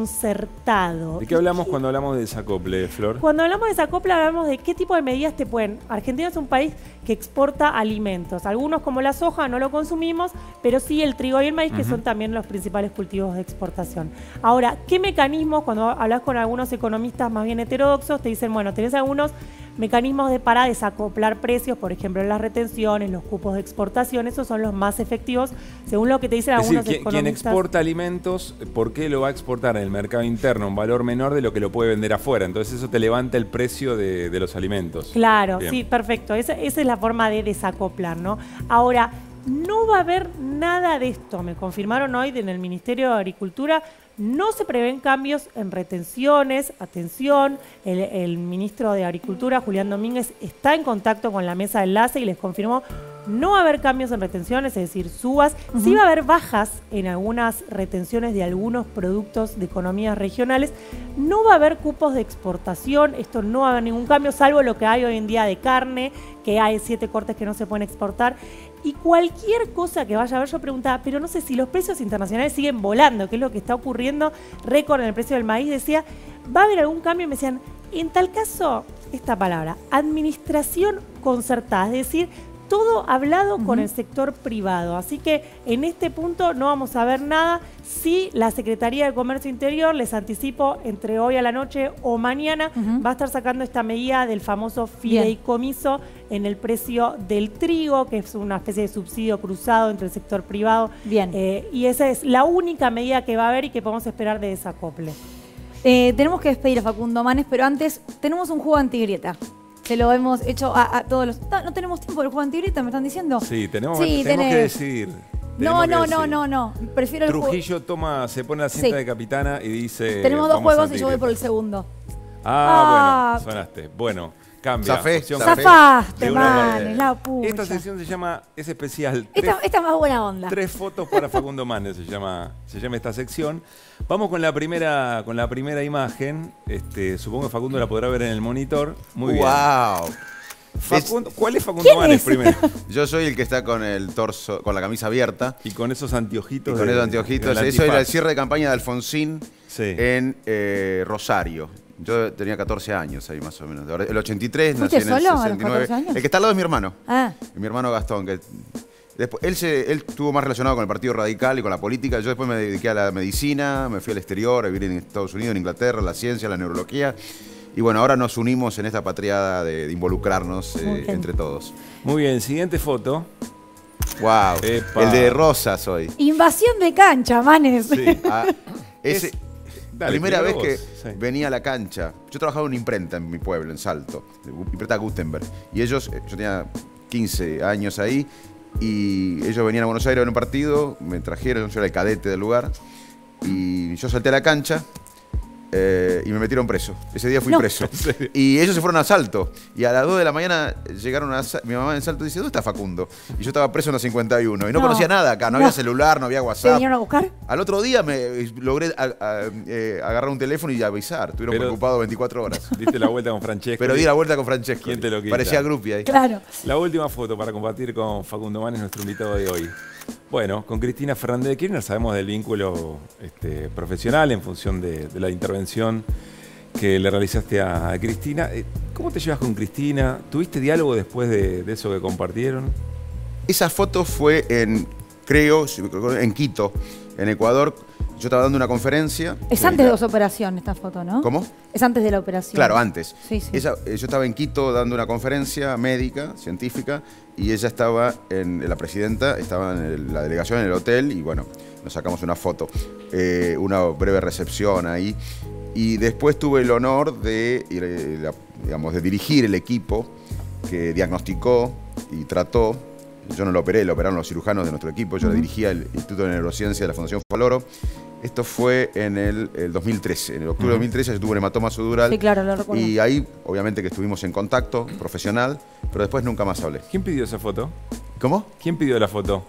concertado. ¿De qué hablamos cuando hablamos de desacople, Flor? Cuando hablamos de desacople hablamos de qué tipo de medidas te pueden... Argentina es un país que exporta alimentos. Algunos como la soja no lo consumimos, pero sí el trigo y el maíz, que Ujú. son también los principales cultivos de exportación. Ahora, ¿qué mecanismos? Cuando hablas con algunos economistas más bien heterodoxos, te dicen, bueno, tenés algunos mecanismos de para desacoplar precios, por ejemplo, las retenciones, los cupos de exportación, esos son los más efectivos, según lo que te dicen Es decir, algunos quien, quien economistas. exporta alimentos, ¿por qué lo va a exportar en el mercado interno a un valor menor de lo que lo puede vender afuera? Entonces eso te levanta el precio de, de los alimentos. Claro, Bien. sí, perfecto. Esa, esa es la forma de desacoplar, ¿no? Ahora, no va a haber nada de esto. Me confirmaron hoy en el Ministerio de Agricultura. No se prevén cambios en retenciones. Atención, el, el ministro de Agricultura, Julián Domínguez, está en contacto con la mesa de enlace y les confirmó no va a haber cambios en retenciones, es decir, subas. Ujú. Sí va a haber bajas en algunas retenciones de algunos productos de economías regionales. No va a haber cupos de exportación. Esto no va a haber ningún cambio, salvo lo que hay hoy en día de carne, que hay siete cortes que no se pueden exportar. Y cualquier cosa que vaya a haber, yo preguntaba, pero no sé si los precios internacionales siguen volando, que es lo que está ocurriendo, récord en el precio del maíz, decía, ¿va a haber algún cambio? Y me decían, en tal caso, esta palabra, administración concertada, es decir, todo hablado uh-huh. con el sector privado. Así que en este punto no vamos a ver nada. Sí, la Secretaría de Comercio Interior, les anticipo, entre hoy a la noche o mañana, uh-huh. va a estar sacando esta medida del famoso fideicomiso Bien. en el precio del trigo, que es una especie de subsidio cruzado entre el sector privado. Bien. Eh, y esa es la única medida que va a haber y que podemos esperar de desacople. Eh, tenemos que despedir a Facundo Manes, pero antes tenemos un juego antigrieta. Se lo hemos hecho a, a todos los... No, no tenemos tiempo del juego antigrieta, ¿me están diciendo? Sí, tenemos, sí, tenemos tenés. que decidir. No, no, que no, decir. no, no. Prefiero el juego. Trujillo toma, se pone la cinta Sí. de capitana y dice... Tenemos dos vamos juegos a y yo voy antigrieta. por el segundo. Ah, Ah. bueno, sonaste. Bueno, Cambia. Zafé, opción zafé. Zafaste, de una Manes, manera. la pucha. Esta sección se llama, es especial. Tres, Esta, esta es más buena onda. tres fotos para Facundo Manes se llama, se llama esta sección. Vamos con la primera, con la primera imagen. Este, supongo que Facundo la podrá ver en el monitor. Muy bien. ¡Wow! Facundo, ¿cuál es Facundo Manes primero? Yo soy el que está con el torso, con la camisa abierta. Y con esos anteojitos. Y con de- esos anteojitos. del Eso era el antifaz. cierre de campaña de Alfonsín Sí. en eh, Rosario. Yo tenía catorce años ahí más o menos. El ochenta y tres, nací ¿Fuiste en el solo a los sesenta y nueve. catorce años? El que está al lado es mi hermano. Ah, Mi hermano Gastón. Que después, él, se, él estuvo más relacionado con el Partido Radical y con la política. Yo después me dediqué a la medicina, me fui al exterior, a vivir en Estados Unidos, en Inglaterra, la ciencia, la neurología. Y bueno, ahora nos unimos en esta patriada de, de involucrarnos eh, Muy bien. entre todos. Muy bien, siguiente foto. ¡Wow! Epa. El de Rosas hoy. invasión de cancha, Manes. Sí. Ah, ese, Es- Dale, primera vez primero que vos. Sí. venía a la cancha. Yo trabajaba en una imprenta en mi pueblo, en Salto, imprenta Gutenberg. Y ellos, eh, yo tenía quince años ahí, y ellos venían a Buenos Aires a ver un partido, me trajeron, yo era el cadete del lugar, y yo salté a la cancha. eh, y me metieron preso. Ese día fui No. preso. Y ellos se fueron a Salto. Y a las dos de la mañana llegaron a Sa- mi mamá en Salto y dice, ¿dónde está Facundo? Y yo estaba preso en la cincuenta y uno. Y no, No. conocía nada acá. No, No. había celular, no había ¿Te WhatsApp. vinieron a buscar? Al otro día me logré a- a- eh, agarrar un teléfono y avisar. Estuvieron Pero- preocupados veinticuatro horas. Diste la vuelta con Francesco. Pero di la vuelta con Francesco. ¿Quién te lo quita? Parecía grupi ahí. Claro. La última foto para compartir con Facundo Manes, nuestro invitado de hoy. Bueno, con Cristina Fernández de Kirchner sabemos del vínculo este, profesional en función de, de la intervención que le realizaste a, a Cristina. Eh, ¿Cómo te llevas con Cristina? ¿Tuviste diálogo después de, de eso que compartieron? Esa foto fue en, creo, en Quito, en Ecuador. Yo estaba dando una conferencia. Es Eh, antes de la- las operaciones esta foto, ¿no? ¿Cómo? Es antes de la operación. Claro, antes. Sí, sí. Esa- eh, yo estaba en Quito dando una conferencia médica, científica, y ella estaba, en la presidenta, estaba en el- la delegación en el hotel, y bueno, nos sacamos una foto, eh, una breve recepción ahí. Y después tuve el honor de, eh, la- digamos, de dirigir el equipo que diagnosticó y trató. Yo no lo operé, lo operaron los cirujanos de nuestro equipo. Yo Ujú. dirigía el Instituto de Neurociencia de la Fundación Faloro. Esto fue en el, el dos mil trece. En el octubre de Ujú. dos mil trece yo tuve un hematoma sudural. Sí, claro, lo recuerdo. Y ahí, obviamente, que estuvimos en contacto profesional, pero después nunca más hablé. ¿Quién pidió esa foto? ¿Cómo? ¿Quién pidió la foto?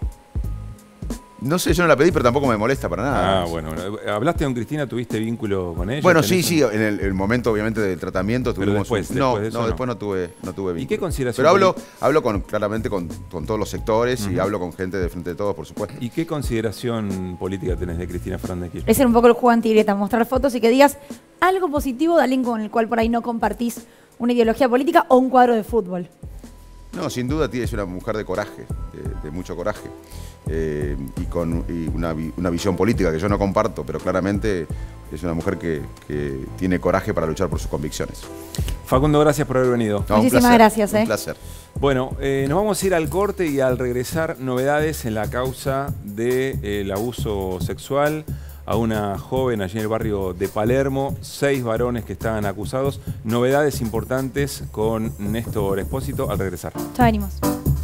No sé, yo no la pedí, pero tampoco me molesta para nada. Ah, bueno, bueno. ¿Hablaste con Cristina? ¿Tuviste vínculo con ella? Bueno, sí, ¿Tenés sí, un- en el, el momento, obviamente, del tratamiento Pero tuvimos... después, un- no, después de eso no, no. después no tuve, no tuve vínculo. ¿Y qué consideración Pero hablo, poli- hablo con, claramente con, con todos los sectores y Ujú. hablo con gente de Frente de Todos, por supuesto. ¿Y qué consideración política tenés de Cristina Fernández de Kirchner? Ese era un poco el juego antigreta, mostrar fotos y que digas algo positivo de alguien con el cual por ahí no compartís una ideología política o un cuadro de fútbol. No, sin duda tía, es una mujer de coraje, de, de mucho coraje. Eh, y con y una, vi- una visión política que yo no comparto, pero claramente es una mujer que, que tiene coraje para luchar por sus convicciones. Facundo, gracias por haber venido. No, un Muchísimas placer, gracias, eh. Un placer. Bueno, eh, nos vamos a ir al corte y al regresar novedades en la causa del abuso sexual a una joven allí en el barrio de Palermo, seis varones que estaban acusados. Novedades importantes con Néstor Espósito al regresar. Ya venimos.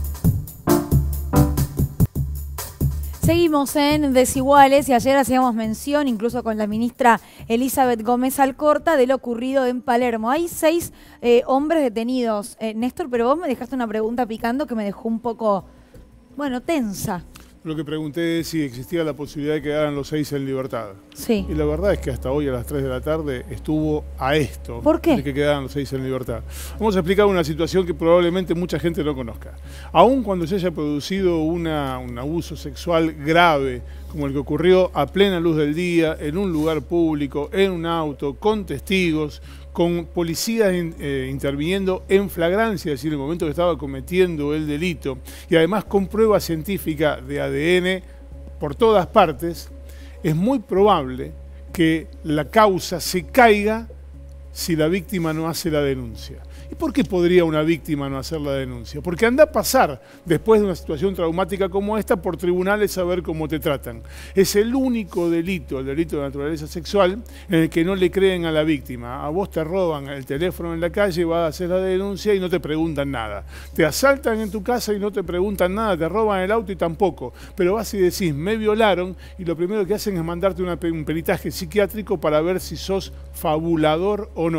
Seguimos en Desiguales y ayer hacíamos mención, incluso con la ministra Elizabeth Gómez Alcorta, de lo ocurrido en Palermo. Hay seis eh, hombres detenidos. Eh, Néstor, pero vos me dejaste una pregunta picando que me dejó un poco, bueno, tensa. Lo que pregunté es si existía la posibilidad de que quedaran los seis en libertad. Sí. Y la verdad es que hasta hoy a las tres de la tarde estuvo a esto ¿Por qué? de que quedaran los seis en libertad. Vamos a explicar una situación que probablemente mucha gente no conozca. Aun cuando se haya producido una, un abuso sexual grave, como el que ocurrió a plena luz del día, en un lugar público, en un auto, con testigos, con policías in- eh, interviniendo en flagrancia, es decir, en el momento que estaba cometiendo el delito, y además con prueba científica de A D N por todas partes, es muy probable que la causa se caiga si la víctima no hace la denuncia. ¿Y por qué podría una víctima no hacer la denuncia? Porque anda a pasar, después de una situación traumática como esta, por tribunales a ver cómo te tratan. Es el único delito, el delito de naturaleza sexual, en el que no le creen a la víctima. A vos te roban el teléfono en la calle, vas a hacer la denuncia y no te preguntan nada. Te asaltan en tu casa y no te preguntan nada, te roban el auto y tampoco. Pero vas y decís, me violaron, y lo primero que hacen es mandarte una pe- un peritaje psiquiátrico para ver si sos fabulador o no.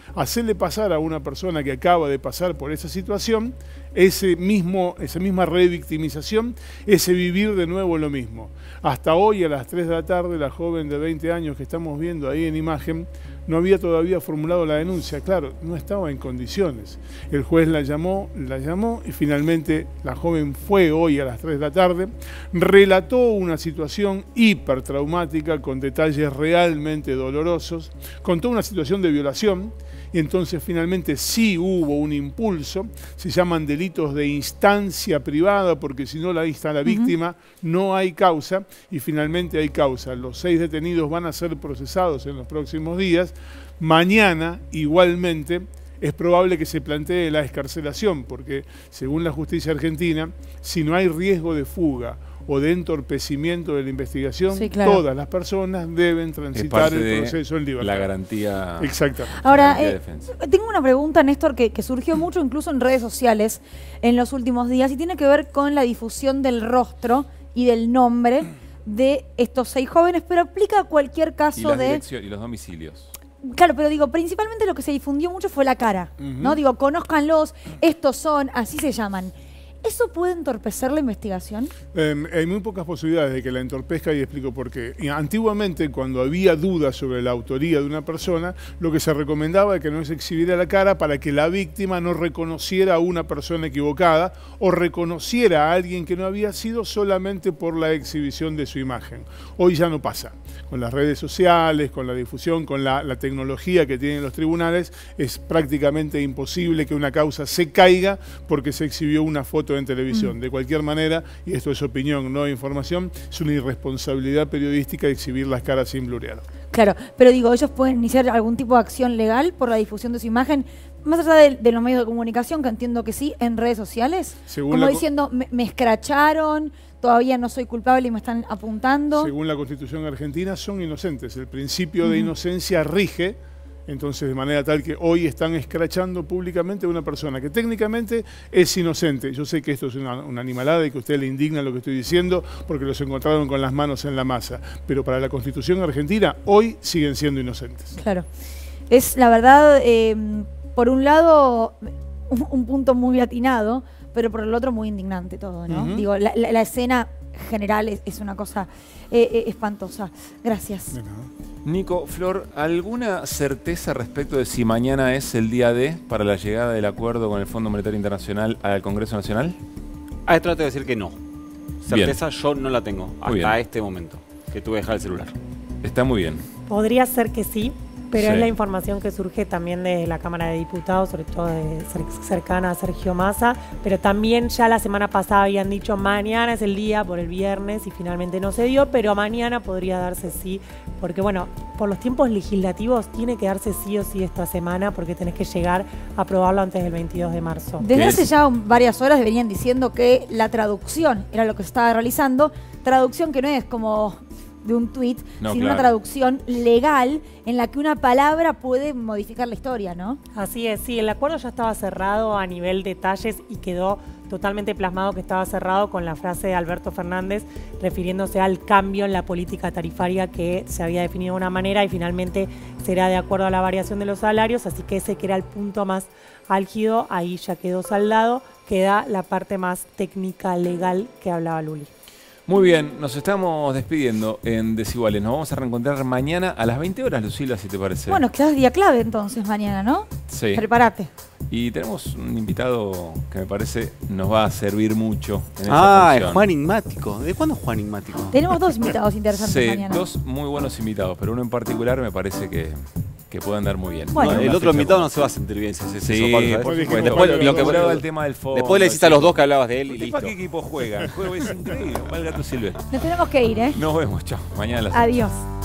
hacerle pasar a una persona que acaba de pasar por esa situación ese mismo, esa misma revictimización, ese vivir de nuevo lo mismo. Hasta hoy a las tres de la tarde la joven de veinte años que estamos viendo ahí en imagen no había todavía formulado la denuncia, claro, no estaba en condiciones. El juez la llamó, la llamó y finalmente la joven fue hoy a las tres de la tarde, relató una situación hipertraumática con detalles realmente dolorosos, contó una situación de violación y entonces finalmente sí hubo un impulso, se llaman delitos de instancia privada porque si no la está la víctima, uh-huh. no hay causa y finalmente hay causa. Los seis detenidos van a ser procesados en los próximos días. Mañana igualmente es probable que se plantee la excarcelación porque según la justicia argentina, si no hay riesgo de fuga o de entorpecimiento de la investigación, sí, claro. todas las personas deben transitar el proceso en libertad. La garantía. Exactamente. Ahora, eh, tengo una pregunta, Néstor, que, que surgió mucho incluso en redes sociales en los últimos días y tiene que ver con la difusión del rostro y del nombre de estos seis jóvenes, pero aplica a cualquier caso y las de... Y los domicilios. Claro, pero digo, principalmente lo que se difundió mucho fue la cara, uh-huh. ¿no? Digo, conózcanlos, estos son, así se llaman. ¿Eso puede entorpecer la investigación? Eh, hay muy pocas posibilidades de que la entorpezca y explico por qué. Y antiguamente, cuando había dudas sobre la autoría de una persona, lo que se recomendaba es que no se exhibiera la cara para que la víctima no reconociera a una persona equivocada o reconociera a alguien que no había sido solamente por la exhibición de su imagen. Hoy ya no pasa. Con las redes sociales, con la difusión, con la, la tecnología que tienen los tribunales, es prácticamente imposible que una causa se caiga porque se exhibió una foto en televisión. Mm. De cualquier manera, y esto es opinión, no información, es una irresponsabilidad periodística exhibir las caras sin blurear. Claro, pero digo, ellos pueden iniciar algún tipo de acción legal por la difusión de su imagen, más allá de, de los medios de comunicación, que entiendo que sí, en redes sociales, según como diciendo, me, me escracharon, todavía no soy culpable y me están apuntando. Según la Constitución argentina, son inocentes. El principio uh-huh. de inocencia rige. Entonces, de manera tal que hoy están escrachando públicamente a una persona que técnicamente es inocente. Yo sé que esto es una, una animalada y que a usted le indigna lo que estoy diciendo porque los encontraron con las manos en la masa. Pero para la Constitución argentina, hoy siguen siendo inocentes. Claro. Es, la verdad, eh, por un lado, un, un punto muy atinado, pero por el otro muy indignante todo, ¿no? Uh-huh. Digo, la, la, la escena general es, es una cosa eh, eh, espantosa. Gracias. Nico, Flor, ¿alguna certeza respecto de si mañana es el día D para la llegada del acuerdo con el Fondo Monetario Internacional al Congreso Nacional? Ah, trato de decir que no. Certeza bien. Yo no la tengo hasta bien. Este momento, que tuve que dejar el celular. Está muy bien. Podría ser que sí, pero sí. es la información que surge también de la Cámara de Diputados, sobre todo de cercana a Sergio Massa, pero también ya la semana pasada habían dicho mañana es el día por el viernes y finalmente no se dio, pero mañana podría darse sí, porque bueno, por los tiempos legislativos tiene que darse sí o sí esta semana porque tenés que llegar a aprobarlo antes del veintidós de marzo. Desde hace ya varias horas venían diciendo que la traducción era lo que se estaba realizando, traducción que no es como de un tuit, no, sino claro. una traducción legal en la que una palabra puede modificar la historia, ¿no? Así es, sí, el acuerdo ya estaba cerrado a nivel detalles y quedó totalmente plasmado que estaba cerrado con la frase de Alberto Fernández refiriéndose al cambio en la política tarifaria que se había definido de una manera y finalmente será de acuerdo a la variación de los salarios, así que ese que era el punto más álgido, ahí ya quedó saldado, queda la parte más técnica, legal que hablaba Luli. Muy bien, nos estamos despidiendo en Desiguales. Nos vamos a reencontrar mañana a las veinte horas, Lucila, si te parece. Bueno, queda día clave entonces mañana, ¿no? Sí. Prepárate. Y tenemos un invitado que me parece nos va a servir mucho en Ah, esa es Juan Igmático. ¿De cuándo es Juan Igmático? Tenemos dos invitados interesantes sí, mañana. dos muy buenos invitados, pero uno en particular me parece que... que puedan dar muy bien. Bueno, no, el otro invitado no se va a sentir bien si hace sí, eso. Después, después, después lo que hablaba el tema del fondo. Después le decís a los dos que hablabas de él y listo. ¿Para qué equipo juega? El juego es increíble. Valga tu Silvestre. Nos tenemos que ir, ¿eh? Nos vemos, chao. Mañana a las Adiós.